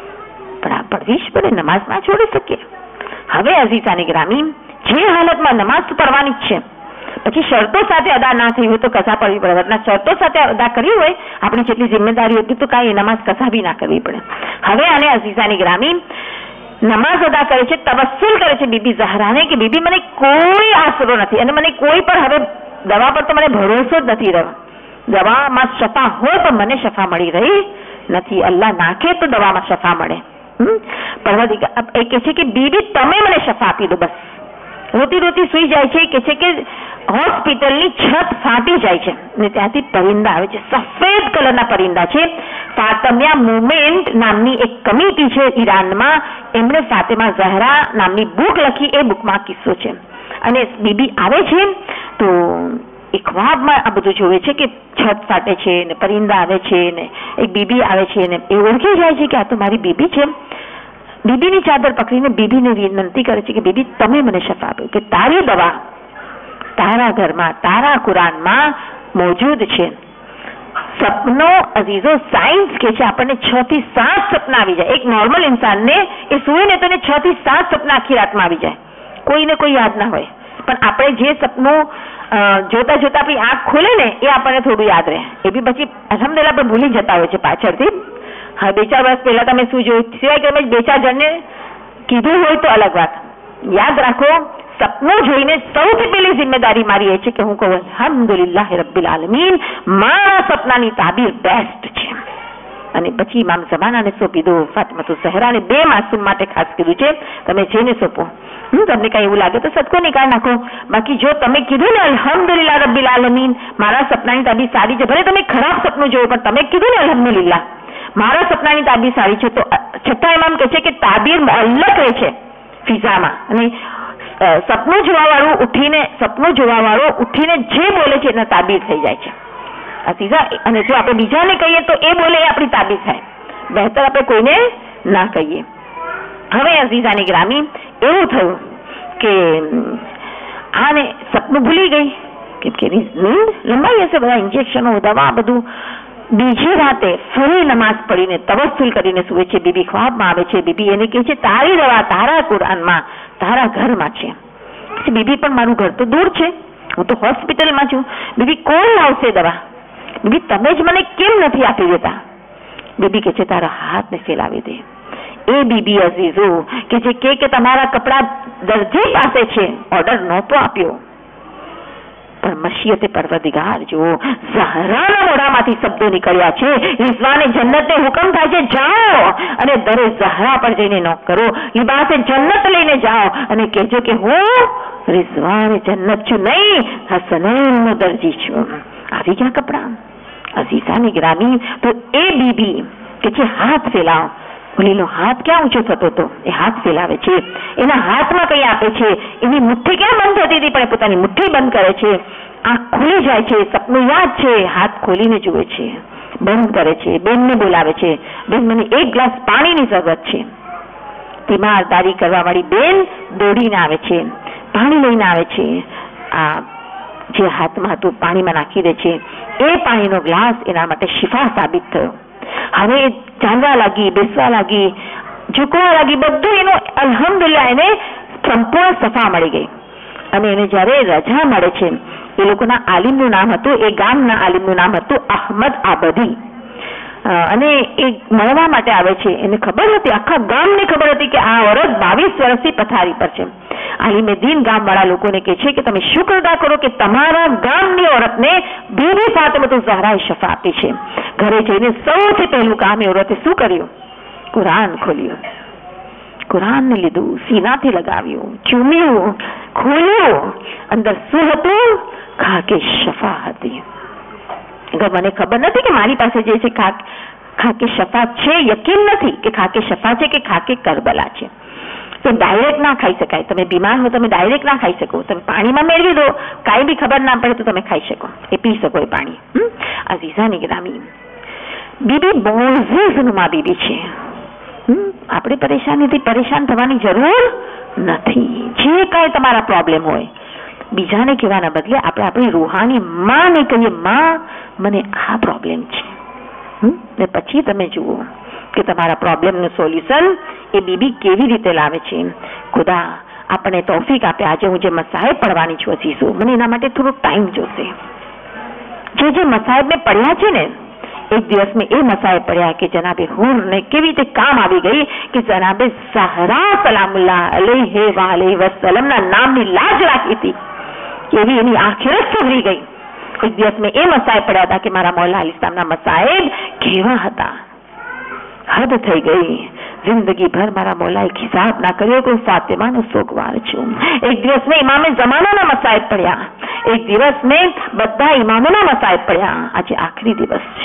પણ આ પડવીશ પડે, નમાઝ ના છોડી શકીએ. હવે અઝીઝાની ગ્રામી, જે હાલતમાં નમાઝ પડવાની જ છે, પછી શરતો સાથે અદા ના થઈ હોય તો કસા પડવી પડે. વરના શરતો સાથે અદા કરી હોય આપણી જેટલી જિમ્મેદારી હતી તો કાંઈ નમાઝ કસા બી ના કરવી પડે. હવે આને અઝીઝાની ગ્રામી નમાઝ અદા કરે છે, તવસ્સુલ કરે છે બીબી ઝહરાને કે બીબી મને કોઈ આશરો નથી અને મને કોઈ પણ હવે દવા પર તો મને ભરોસો જ નથી રહ્યો. દવામાં શફા હોય તો મને શફા મળી રહી નથી. અલ્લાહ નાખે તો દવામાં શફા મળે. પરવરદિગાર એ કહે છે કે બીબી તમે મને શફા આપી દો. બસ રોતી રોતી સુઈ જાય છે. કે છે કે હોસ્પિટલની છત ફાટી જાય છે ને ત્યાંથી પરિંદા આવે છે, સફેદ કલરના પરિંદા છે. ફાતમિયા મુવમેન્ટ નામની એક કમિટી છે ઈરાનમાં, એમણે ફાતિમા ઝહરા નામની બુક લખી. એ બુકમાં કિસ્સો છે. અને બીબી આવે છે તો એક ખ્વાબમાં આ બધું જોવે છે કે છત ફાટે છે ને પરિંદા આવે છે ને એક બીબી આવે છે ને એ ઓળખી જાય છે કે આ તો મારી બીબી છે. બીબીની ચાદર પકડીને બીબીને વિનંતી કરે છે કે બીબી તમે મને શફા આપો, કે તારી દવા તારા ઘરમાં તારા કુરાનમાં મોજૂદ છે. સપનો અઝીઝો સાયન્સ કે છે આપણને 6 થી 7 સપના આવી જાય. એક નોર્મલ ઇન્સાનને એ સુવે ને તો એને 6 થી 7 સપના આખી રાતમાં આવી જાય, કોઈને કોઈ યાદ ના હોય. પણ આપણે જે સપનું જોતા જોતા આપણી આંખ ખુલે ને એ આપણને થોડું યાદ રહે. એ બી પછી અલહમદુલિલ્લાહ આપણે ભૂલી જતા હોય છે પાછળથી. હા, 2-4 વર્ષ પહેલા તમે શું જોયું, સિવાય કે તમે 2-4 જણને કીધું હોય તો અલગ વાત. યાદ રાખો, સપનું જોઈને સૌથી પહેલી જિમ્મેદારી મારી એ છે કે હું કહું અલ્હમ્દુલિલ્લાહ રબ્બિલ આલમીન, મારા સપનાની તાબીર બેસ્ટ છે. અને પછી ઇમામ ઝમાનાને સોંપી દો, ફાતિમા ઝહરાને, 2 માસૂમ માટે ખાસ કીધું છે, તમે જેને સોંપો. તમને કઈ એવું લાગે તો સદકો નિકાળ નાખો. બાકી જો તમે કીધું ને અલ્હમ્દુલિલ્લાહ રબ્બિલ આલમીન, મારા સપનાની તાબીર સારી છે, ભલે તમે ખરાબ સપનું જોયું પણ તમે કીધું ને અલ્હમ્દુલિલ્લાહ મારા સપનાની તાબીર સારી છે, તો છતાં ઇમામ કહે છે કે તાબીર મુઅલ્લક રહે છે ફિઝામાં. અને સપનું જોવાવાળો ઉઠીને જે બોલે છે એના તાબીર થઈ જાય છે અઝીઝા. અને જો આપણે બીજાને કહીએ તો એ બોલે એ આપણી તાબીર થાય. બહેતર આપણે કોઈને ના કહીએ. હવે અઝીઝાની ગ્રામી એવું થયું કે આને સપનું ભૂલી ગઈ, કેમ કે નીંદ લંબાઈ હશે, બધા ઇન્જેક્શનો દવા બધું. બીજી રાતે ફરી નમાઝ પડીને તવસ્સુલ કરીને સુવે છે. બીબી ખ્વાબમાં આવે છે. બીબી એને કહે છે તારી દવા તારા કુરાનમાં તારા ઘરમાં છે. બીબી પણ મારું ઘર તો દૂર છે, હું તો હોસ્પિટલમાં છું. બીબી કોણ લાવશે દવા? બીબી તમે જ મને કેમ નથી આપી દેતા? બીબી કહે છે તારા હાથને ફેલાવી દે. એ બીબી અઝીઝો કે જે કે તમારા કપડા દરજી પાસે છે, ઓર્ડર નહોતો આપ્યો, પણ મશિયતે પરવરદિગાર જો ઝહરાના મોઢામાંથી શબ્દો નીકળ્યા છે. રિઝવાને જન્નતને હુકમ થાય છે જાઓ અને દરે ઝહરા પર જઈને નોક કરો, લિબાસે જન્નત લઈને જાઓ અને કહેજો કે હું રિઝવાને જન્નત છું, નહીં હસનૈનનો દરજી છું. આવી ગયા કપડા અઝીઝાની ગ્રામી. તો એ બીબી કે જે હાથ ફેલાવ, ઓલીનો હાથ ક્યાં ઊંચો થતો હતો, એ હાથ ફેલાવે છે. એના હાથમાં કઈ આપે છે, એની મુઠ્ઠી ક્યાં બંધ થતી હતી પણ એ પોતાની મુઠ્ઠી બંધ કરે છે. આંખ ખુલી જાય છે, સપનું યાદ છે, હાથ ખોલીને જુએ છે, બંધ કરે છે. બેનને બોલાવે છે, બેન મને 1 ગ્લાસ પાણીની જરૂરત છે. તીમારદારી કરવા વાળી બેન દોડીને આવે છે, પાણી લઈને આવે છે. આ જે હાથમાં હતું પાણીમાં નાખી દે છે. એ પાણીનો ગ્લાસ એના માટે શિફા સાબિત થયો. હવે ચાલવા લાગી, બેસવા લાગી, ઝૂકવા લાગી, બધું એનું અલ્હમ્દુલિલ્લાહ એને સંપૂર્ણ સફા મળી ગઈ. અને એને જ્યારે રજા મળે છે, એ લોકોના આલિમનું નામ હતું, એ ગામના આલિમનું નામ હતું અહમદ આબદી. અને એ મળવા માટે આવે છે. એને ખબર હતી, આખા ગામને ખબર હતી કે આ औरत 22 વર્ષથી પથારી પર છે. આલિમે દીન ગામવાળા લોકોને કહે છે કે તમે શુક્ર અદા કરો કે તમારા ગામની औरतને બીબી ફાતિમા ઝહરાએ શફા આપી છે. ઘરે જઈને સૌથી પહેલું કામ એ औरते શું કર્યું? કુરાન ખોલ્યું. કુરાનને લીધું, સીનાથી લગાવ્યું, ચૂમ્યું, ખોલ્યું. અંદર શું હતું? ખાકે શફા હતી. મને ખબર નથી કે મારી પાસે જે છે ખાકે શફા છે, યકીન નથી કે ખાકે શફા છે કે ખાકે કરબલા છે. તો ડાયરેક્ટ ના ખાઈ શકાય. તમે બીમાર હો તમે ડાયરેક્ટ ના ખાઈ શકો. તમે પાણીમાં મેળવી દો, કાંઈ બી ખબર ના પડે તો તમે ખાઈ શકો, એ પી શકો એ પાણી. અઝીઝાની ગ્રામી બીબી મોઝેઝનુમા બીબી છે. આપણે પરેશાનીથી પરેશાન થવાની જરૂર નથી. જે કાંઈ તમારા પ્રોબ્લેમ હોય બીજાને કહેવાના બદલે આપણે આપણી રૂહાની માને કહીએ, માં મને આ પ્રોબ્લેમ છે, ને પછી તમે જુઓ કે તમારા પ્રોબ્લેમનું સોલ્યુશન એ બીબી કેવી રીતે લાવે છે. ખુદા આપણે તૌફીક આપે. આજે હું જે મસાહેબ પડવાની છું અઝીઝો, મને એના માટે થોડો ટાઈમ જોશે. જે મસાહેબ મેં પડ્યા છે ને, એક દિવસ મેં એ મસાહેબ પડ્યા કે જનાબે હૂરને કેવી રીતે કામ આવી ગઈ કે જનાબે ઝહરા સલામુલ્લાહ અલૈહિ વસલ્લમના નામની લાજ રાખી હતી, કેવી એની આખિરત સુધરી ગઈ. એક દિવસ મેં એ મસાહેબ પડ્યા હતા કે મારા મૌલા અલી ઇસ્લામના મસાહેબ કેવા હતા. હદ થઈ ગઈ. જિંદગી ભર મારા મૌલાએ હિસાબ ના કર્યો કે ફાતિમાનો સોગવાર છું. એક દિવસ મેં ઇમામે જમાનાના મસાહેબ પડ્યા, એક દિવસ મેં બધા ઇમામોના મસાહેબ પડ્યા. આજે આખરી દિવસ છે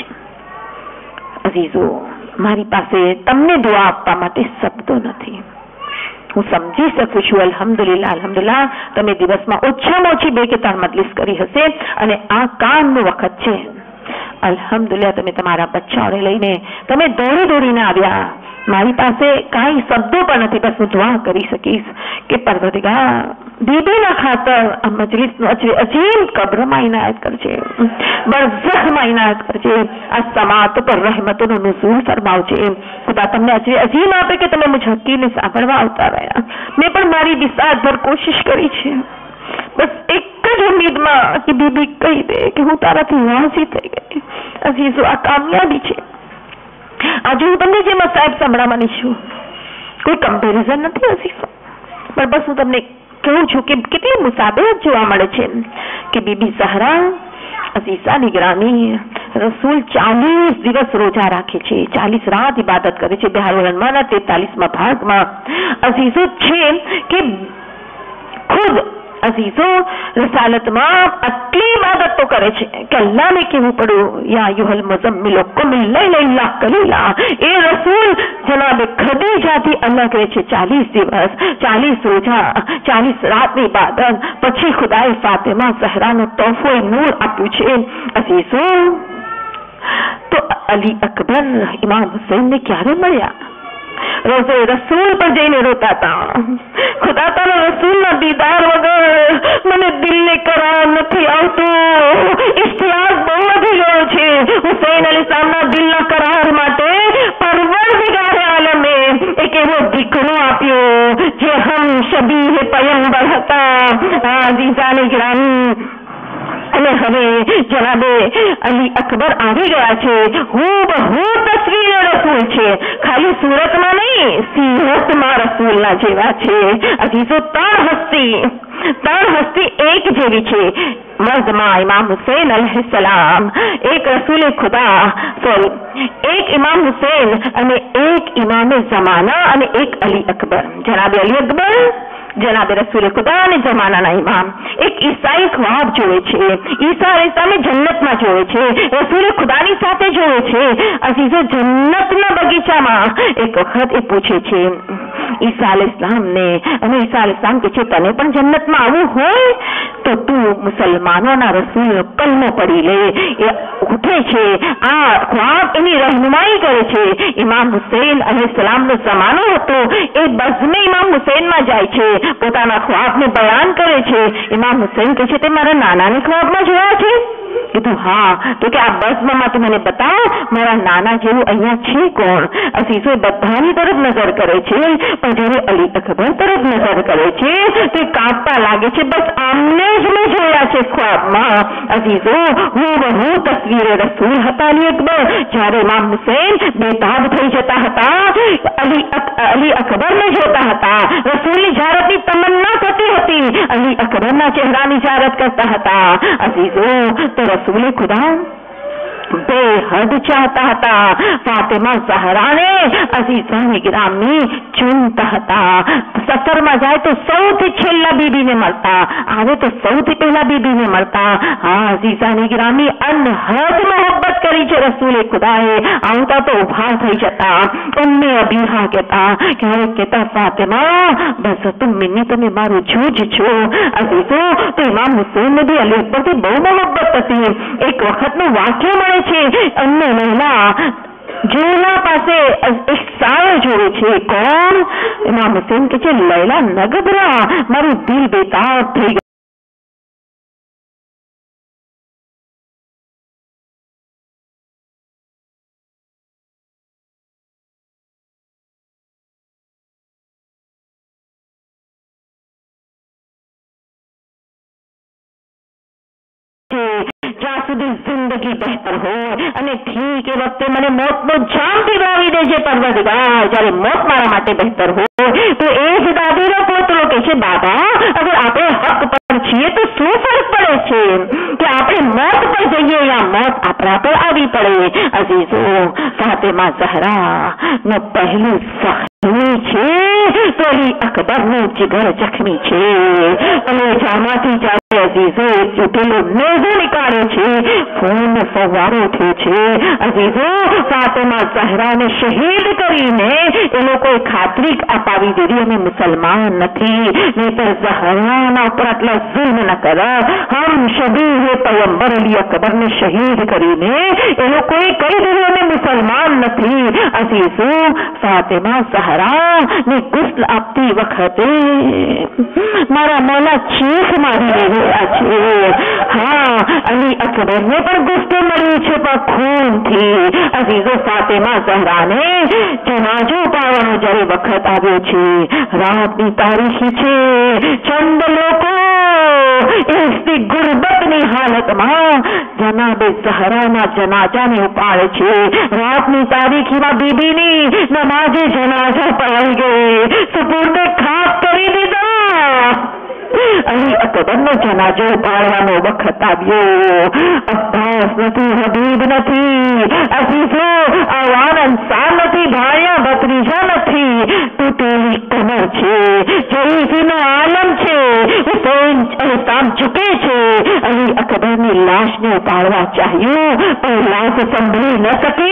અઝીઝો. મારી પાસે તમને દુઆ આપવા માટે શબ્દો નથી. હું સમજી શકું છું અલ્હમ્દુલિલ્લાહ અલ્હમ્દુલિલ્લાહ તમે દિવસમાં ઓછામાં ઓછી 2 કે 3 મજલિસ કરી હશે અને આ કામનો વખત છે. અલ્હમ્દુલિલ્લાહ તમે તમારા બચ્ચાઓને લઈને તમે દોડીને આવ્યા. મારી પાસે કાંઈ શબ્દો પણ નથી, બસ હું દુઆ કરી શકીશ કે પરવરદિગાર બીબીના ખાતર આ મજલિસનો અજીમ કબ્રમાં ઇનાયત કરજે, બરઝખમાં ઇનાયત કરજે, આ સમાત પર રહેમતોનો નુઝૂલ ફરમાવજે. ખુદા તમને અજીમ આપે કે તમે મુझ હકીને સાંભળવા આવતા રહ્યા. મેં પણ મારી બિસાતભર કોશિશ કરી છે, બસ એક જ ઉમ્મીદમાં કે બીબી કહી દે કે હું તારાથી રાજી થઈ ગઈ. અઝીઝો આ કામયાબી છે. આજે હું તમને જે મસાહેબ સંભળાવવાની છું કોઈ કમ્પેરિઝન નથી અઝીઝો, પણ બસ હું તમને કહું છું કે કેટલી મુસાબત જોવા મળે છે કે બીબી ઝહરા અઝીઝાની ગ્રામી રસૂલ 40 દિવસ રોજા રાખે છે, 40 રાત ઇબાદત કરે છે. બિહારુલ અનવાના 43મા ભાગમાં અઝીઝો છે કે ખુદ અઝીઝો રસાલતમાં આટલી ઇબાદત તો કરે છે કે અલ્લાહને કહેવું પડ્યું યા અય્યુહલ મુઝમ્મિલ કુમ લૈલા ઇલ્લા કલીલા. એ રસૂલ જનાબે ખદીજાથી અલગ રહે છે 40 દિવસ, 40 રોજા, 40 રાતની ઇબાદત. પછી ખુદાએ ફાતિમા ઝહરાનો તોહફો નૂર આપ્યું છે અઝીઝો. તો અલી અકબર ઇમામ હુસૈનને ક્યારે મળ્યા? રોઝે રસૂલ પર જઈને રોતા હતા. ખુદા તારા રસૂલના દીદાર વગર મને દિલને કરાર નથી આવતું. ઇશ્તિયાક બહુ વધી ગયો છે. હુસૈન અલી સામના દિલના કરાર માટે પરવરદિગાર આલમે એક એવો દીકરો આપ્યો જે હમ શબીહ પયંબર હતા. દીદાની ગ્રામી અને હવે જનાબે અલી અકબર આવી ગયા છે. હું તસવીર રસૂલ છે, ખાલી સુરતમાં નહીં સીરતમાં રસૂલના જેવા છે. અઝીઝો ત્રણ હસ્તી એક જેવી છે. મર્દમાં ઇમામ હુસૈન અલૈહિસ્સલામ, એક રસૂલ ખુદા, એક ઇમામ હુસૈન અને એક ઇમામે જમાના અને એક અલી અકબર. જનાબે અલી અકબર જનાબે રસૂલ ખુદા અને જમાનાના ઇમામ. એક ઈસાઈ ખ્વાબ જોવે છે, ઈસા અલૈહિસ્સલામને જન્નતમાં જોવે છે, રસૂલ ખુદાની સાથે જોવે છે. અઝીઝો જન્નતના બગીચામાં એક વખત એ પૂછે છે ઈસા અલૈહિસ્સલામને, અને ઈસા અલૈહિસ્સલામ કહે છે તને પણ જન્નતમાં આવવું હોય તો તું મુસલમાનોના રસૂલનો કલમો પડી લે. એ ઉઠે છે, આ ખ્વાબ એની રહેનુમાઈ કરે છે. ઇમામ હુસૈન અલૈહિસ્સલામનો જમાનો હતો, એ બઝમે ઇમામ હુસૈનમાં જાય છે, પોતાના ખ્વાબને બયાન કરે છે. ઇમામ હુસૈન કહે છે તે મારા નાનાને ખ્વાબમાં જોયા છે? કીધું હા. તો કે આ બઝમમાં તું મને બતાવ, મારા નાના જેવું અહીંયા છે કોણ? અઝીઝો બધાની તરફ નજર કરે છે, પણ જ્યારે અલી અકબર તરફ નજર કરે છે તો કાંપવા લાગે છે. બસ આમને જ મેં જોયા છે ખ્વાબમાં. અઝીઝો હું તસવીરે રસૂલ હતા અલી અકબર. જ્યારે ઇમામ હુસૈન બેતાબ થઈ જતા હતા, અલી અકબરને જોતા હતા. રસૂલની ઝારતની તમન્ના થતી હતી, અલી અકબરના ચહેરાની ઝારત કરતા હતા. અઝીઝો તો રસૂલ ખુદા بے حد چاہتا تھا. فاطمہ زہرا نے عزیزان گرامی چنتا تھا. سفر میں جائے تو سوتی چھلا بی بی نے مرتا, آوے تو سوتی پہلا بی بی نے مرتا. ہاں عزیزان گرامی انحد محبت کری چھے رسول خدا ہے. آوتا تو ابھار تھئی جتا. امی ابیہا کہتا فاطمہ بس تم منی تمہیں مارو جھوج چھو. عزیزو تو امام حسین نے بھی علی اکبر سے بہت محبت تھی. ایک وقت میں واقع મળે છે અન્ય મહિલા જોલા પાસે એક સાળ જોડે છે. કોણ? ઇમામ હુસૈન કે છે લૈલા ન ગભરા, મારું દિલ બેતાબ થઈ ગયું. જ્યાં સુધી જિંદગી બહેતર હોય અને ઠીક એ વખતે મને મોતનો જામ પીવડાવી દેજે પરવરદિગાર. જ્યારે મોત મારા માટે બહેતર હોય તો એ જ દાદીનો પોતરો કે છે બાબા અગર આપણે હક પર છીએ તો શું ફરક પડે છે કે આપણે મોત પર જઈએ યા મોત આપણા પર આવી પડે. અઝીઝો ફાતિમા ઝહરા નો પહેલું સખી છે તો અલી અકબરનું જીગર જખમી છે. અને જામાંથી જ્યારે અઝીઝો ઉઠેલો નેઝો નીકાળ્યો છે, ખૂન ફવારો થયો છે. અઝીઝો ફાતિમા ઝહરાને શહીદ કરીને એ લોકોએ ખાતરી અપાવી દીધી અમે મુસલમાન નથી, નહીતર ઝહરાના ઉપર આટલા જુલ્મ ન કર. હમ શબીહ પયંબર અલી અકબરને શહીદ કરીને એ લોકોએ કહી દીધું અમે મુસલમાન નથી. અઝીઝો ફાતિમા ઝહરા ને ગુસ્લ આપતી વખતે મારા મોલા ચીખ મારી રહ્યા છે. હા અલી અકબરને પણ ગુસ્સો મળ્યું છે પણ ખૂનથી. અઝીઝો ફાતિમા ઝહરાને જનાજો પાવાનો જ્યારે વખત આવ્યો છે, રાતની તારીખી છે, ચંદ લોકો એસી ગુરબતની હાલતમાં જનાબે ઝહરાના જનાજાને ઉપાડે છે. રાતની તારીખીમાં બીબીની નમાજે જનાજા પડાઈ ગઈ, સુપુર્દે ખાક કરી દીધા. અલી અકબરનો જનાજો ઉપાડવાનો વખત આવ્યો. અબ્બાસ નથી, હબીબ નથી, અઝીઝો આવાન અંસાર નથી, ભાયા ભત્રીજા નથી, તૂટેલી કમર છે, જરીફીનો આલમ છે, હુસૈન સામ ઝુકે છે. અલી અકબરની લાશને ઉપાડવા ચાહ્યું પણ લાશ સંભળી ન સકી.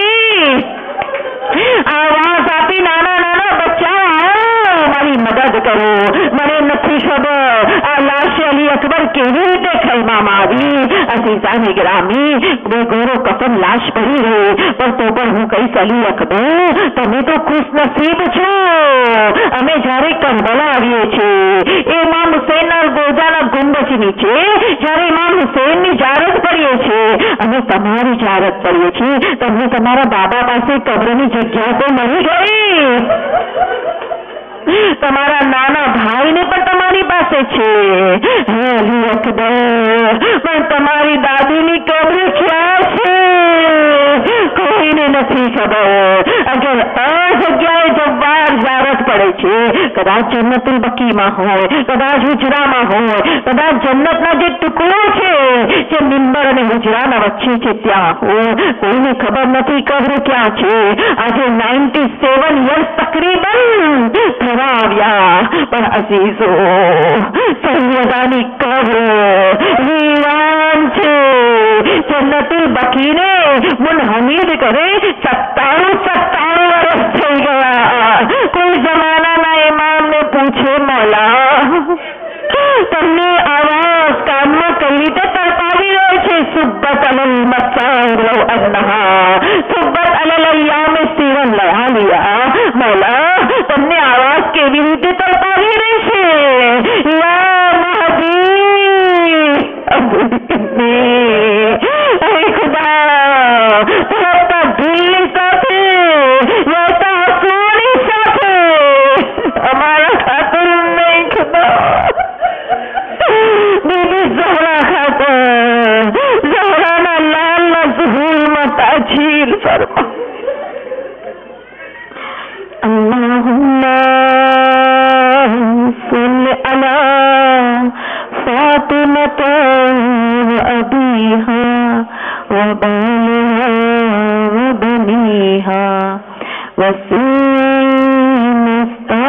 આવાજ આપી નાના નાના બચ્ચા મારી મદદ કરો, મને નથી ખબર આ લાશ અલી અકબર કેવી રીતે ખલવામાં આવી. અઝીઝાને ગ્રામી બેગોરો કફન લાશ પડી રહી પણ તો પણ હું કહીશ અલી અકબર તમે તો ખુશનસીબ છો. અમે જ્યારે કરબલા આવીએ છીએ ઇમામ હુસૈનના ગોજાના ગુંબજ નીચે જ્યારે ઇમામ હુસૈનની જારત પડીએ છીએ અમે તમારી જારત પડીએ છીએ. તમને તમારા બાબા પાસે કબ્રની જગ્યા તો મળી ગઈ. તમારા નાના ભાઈને પણ તમારી પાસે છે. હે અલી અકબર પણ તમારી દાદીની કબ્ર ક્યાં છે કોઈને નથી ખબર. અગર આ જગ્યાએ જબ્બાર જારત પડે છે, કદાચ જન્નતુલ બકીમાં હોય, કદાચ હુજરામાં હોય, કદાચ જન્નતના જે ટુકડો છે જે મિંબર અને હુજરાના વચ્ચે છે ત્યાં હોય, કોઈને ખબર નથી કબ્ર ક્યાં છે. આજે 97 યર્સ તકરીબન થવા આવ્યા પણ અઝીઝો સૈયદાની કબ્ર વીરાન છે. જન્નતુલ બકીને મુનહમીદ કરે 97 વર્ષ થઈ ગયા. કોઈ જમાનાના ઇમામને પૂછે મૌલા તમને આવાજ કામમાં કઈ રીતે તડપાવી રહ્યો છે. સુબ્બત અલલ મસાર લવ અન્નહા સુબ્બત અલલ અય્યામ સ્તીરન લયા લિયા. મૌલા તમને આવાજ કેવી રીતે તડપાવી રહી છે. યા મહદી અરે ખુદા તડપતા દિલની સાથે વહેતા આંસુઓની સાથે અમારા ખાતર નહીં ખુદા. બીબી ઝહરા ખાતર ઝહરાના લાલના ઝુહુરમાં તાજીલ ફરમા. اللهم صل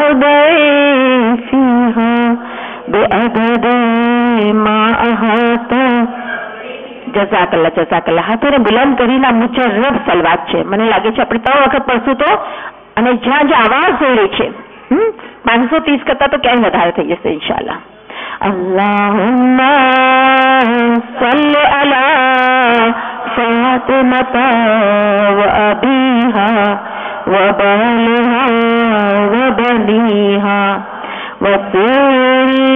فيها بعدد ما أحاط. જઝાક અલ્લાહ. હાથોને બુલંદ કરીને મુજરબ સલવાત છે. મને લાગે છે આપણે 3 વખત પડશું તો, અને જ્યાં જ્યાં આવાજ થઈ રહી છે 530 કરતા તો ક્યાંય વધારે થઈ જશે ઇન્શાઅલ્લાહ. અલ્લાહુમ્મા સલ્લી અલા ફાતિમા વ અબીહા વ બાલિહા વ બનીહા વ સીરી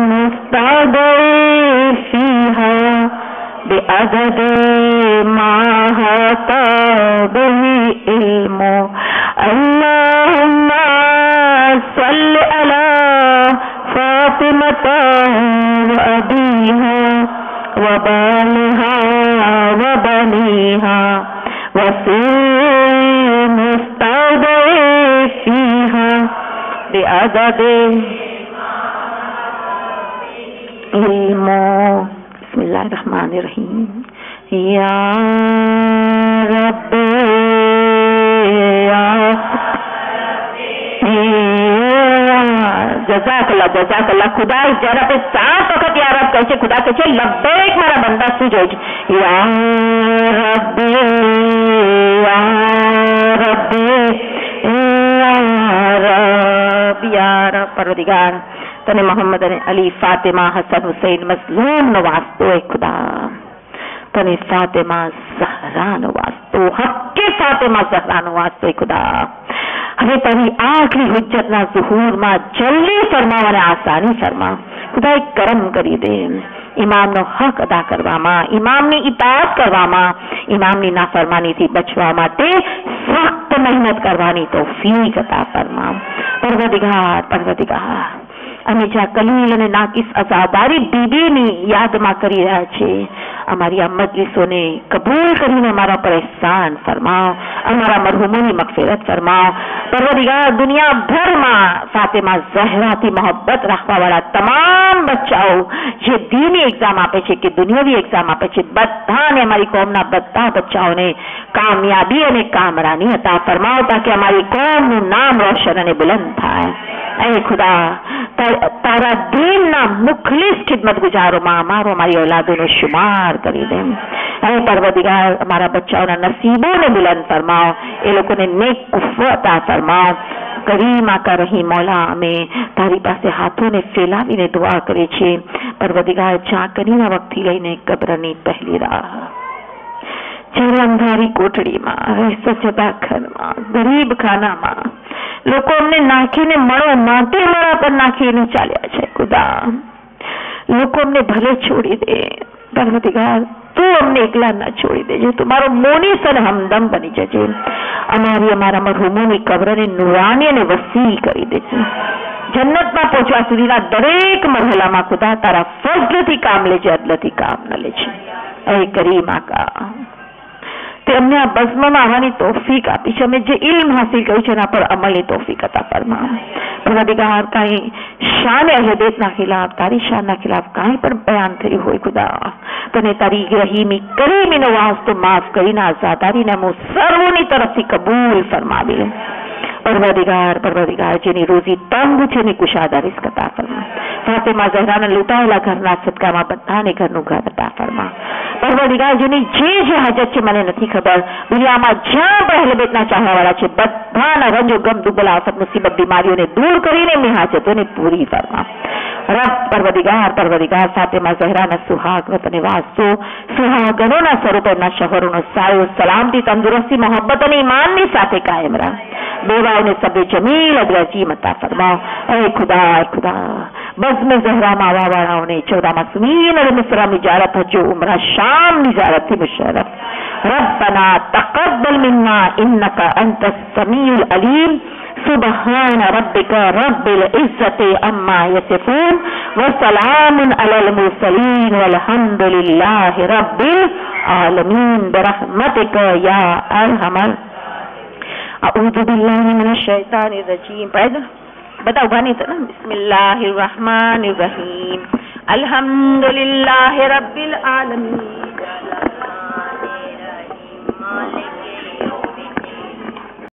મુસ્તદઈ ફીહા بعدد ما أحاط به علمه. اللهم صل على فاطمة وأبيها وبالها وبنيها وسير مستودع فيها بعدد علمه. بسم اللہ الرحمن الرحیم. یا رب یا جزاک اللہ. خدا اس جگہ پہ 7 وقت یا رب کہے خدا کہے لبیک مارا بندہ سجو. یا رب یا رب یا رب یا رب. پروردگار تنے محمد علی فاطمہ حسن حسین مظلوم نوازتو اے خدا. تنے فاطمہ زہرا نوازتو, حق کے فاطمہ زہرا نوازتو اے خدا. ہمیں تری آخری حجت نہ ظہور ماں جلدی فرما و آسانی فرما خدا. ایک کرم کری دے امام نو حق ادا کروا ماں, امام نے اطاعت کروا ماں, امام نے نافرمانی تھی بچوا ماتے سخت محنت کروانی توفیق عطا فرما. پروردگار અમે જ્યાં કલીલ અને નાકીસ અઝાદારી બીબીની યાદમાં કરી રહ્યા છે, અમારી આ મજલિસોને કબૂલ કરીને અમારા પર એહસાન ફરમાવો, અમારા મરહુમોની મગફિરત ફરમાવો. પરવરદિગાર દુનિયાભરમાં ફાતિમા ઝહરાથી મોહબ્બત રાખવાવાળા તમામ બચ્ચાઓ જે દીની એક્ઝામ આપે છે કે દુનિયાવી એક્ઝામ આપે છે, બધાને અમારી કોમના બધા બચ્ચાઓને કામયાબી અને કામરાની અતા ફરમાવો તાકે અમારી કોમનું નામ રોશન અને બુલંદ થાય. اے خدا تارا دین نا مخلص خدمت گزاروں ماں ہمارو ہماری اولادوں نے شمار کری دیں. اے پروردگار ہمارا بچاؤں نا نصیبوں نے بلند فرماؤ, اے لوگوں نے نیک کفو عطا فرماؤ. کریم آقا رحیم مولا ہمیں તારી પાસે હાથોને ફેલાવીને દુઆ કરે છે. પરવરદિગાર ચાકરીના વખતથી લઈને કબ્રની પહેલી રાહ, જ્યારે અંધારી કોટડીમાં, સજ્જતા ઘરમાં, ગરીબ ખાનામાં લોકો અમને નાખીને મળો માટે મારા પર નાખીને ચાલ્યા છે. ખુદા લોકો અમને ભલે છોડી દે, પરવરદિગાર તું અમને એકલા ના છોડી દેજે, તું મારો મોનીસ અને હમદમ બની જજે. અમારી અમારા મરહુમોની કબ્રને નુરાની અને વસી કરી દેજે. જન્નતમાં પહોંચવા સુધીના દરેક મરહલામાં ખુદા તારા ફજલથી કામ લેજે, અદલથી કામ ન લેજે. એ કરીમ આકા તે અમને આ બઝમમાં આવવાની તોફીક આપી છે. અમે જે ઇલ્મ હાસિલ કર્યું છે એના પર અમલની તોફીક અતા ફરમા. પરવરદિગાર કાંઈ શાન અહલે બેતના ખિલાફ, તારી શાનના ખિલાફ કાંઈ પણ બયાન થયું હોય ખુદા, તને તારી રહીમી કરીમીનો વાસ્તો માફ કરીને આઝાદારીને હું સર્વોની તરફથી કબૂલ ફરમાવી લે. પરવરદિગાર જેની રોજી તંગ છે એની કુશાદા રિઝ્ક અતા ફરમા. ફાતિમા ઝહરાના લૂંટાયેલા ઘરના સદકામાં બધાને ઘરનું ઘર અતા ફરમા. પરવરદિગાર જેની જે હાજત છે મને નથી ખબર, દુનિયામાં જ્યાં પણ અહલે બેતના ચાહવાવાળા છે બધાના રંજો ગમ દુબલા આફત મુસીબત બીમારીઓને દૂર કરીને એમની હાજતોને પૂરી ફરમા. રબ પરવરદિગાર ફાતિમા ઝહરાના સુહાગ વતને વાસો, સુહાગનોના સ્વરૂપે એમના શહેરોનો સાયો સલામતી તંદુરસ્તી મોહબ્બત અને ઈમાનની સાથે કાયમ રહે. બેવાઓને સબે જમીલ અદરજી મતા ફરમાઓ. એ ખુદા બઝ્મ ઝહરામાં આવવાવાળાઓને 14 માસૂમીન અને મુસરાની ઝિયારત, હજ ઉમરા શામની ઝિયારતથી મુશરફ. ربنا تقبل منا انك انت السميع العليم. سبحان ربك رب العزة عما يصفون وسلام على المرسلين والحمد لله رب العالمين برحمتك يا ارحم. اعوذ بالله من الشیطان الرجیم. بتاؤ گانی تو نا. بسم اللہ الرحمن الرحیم. الحمد للہ رب العالمین.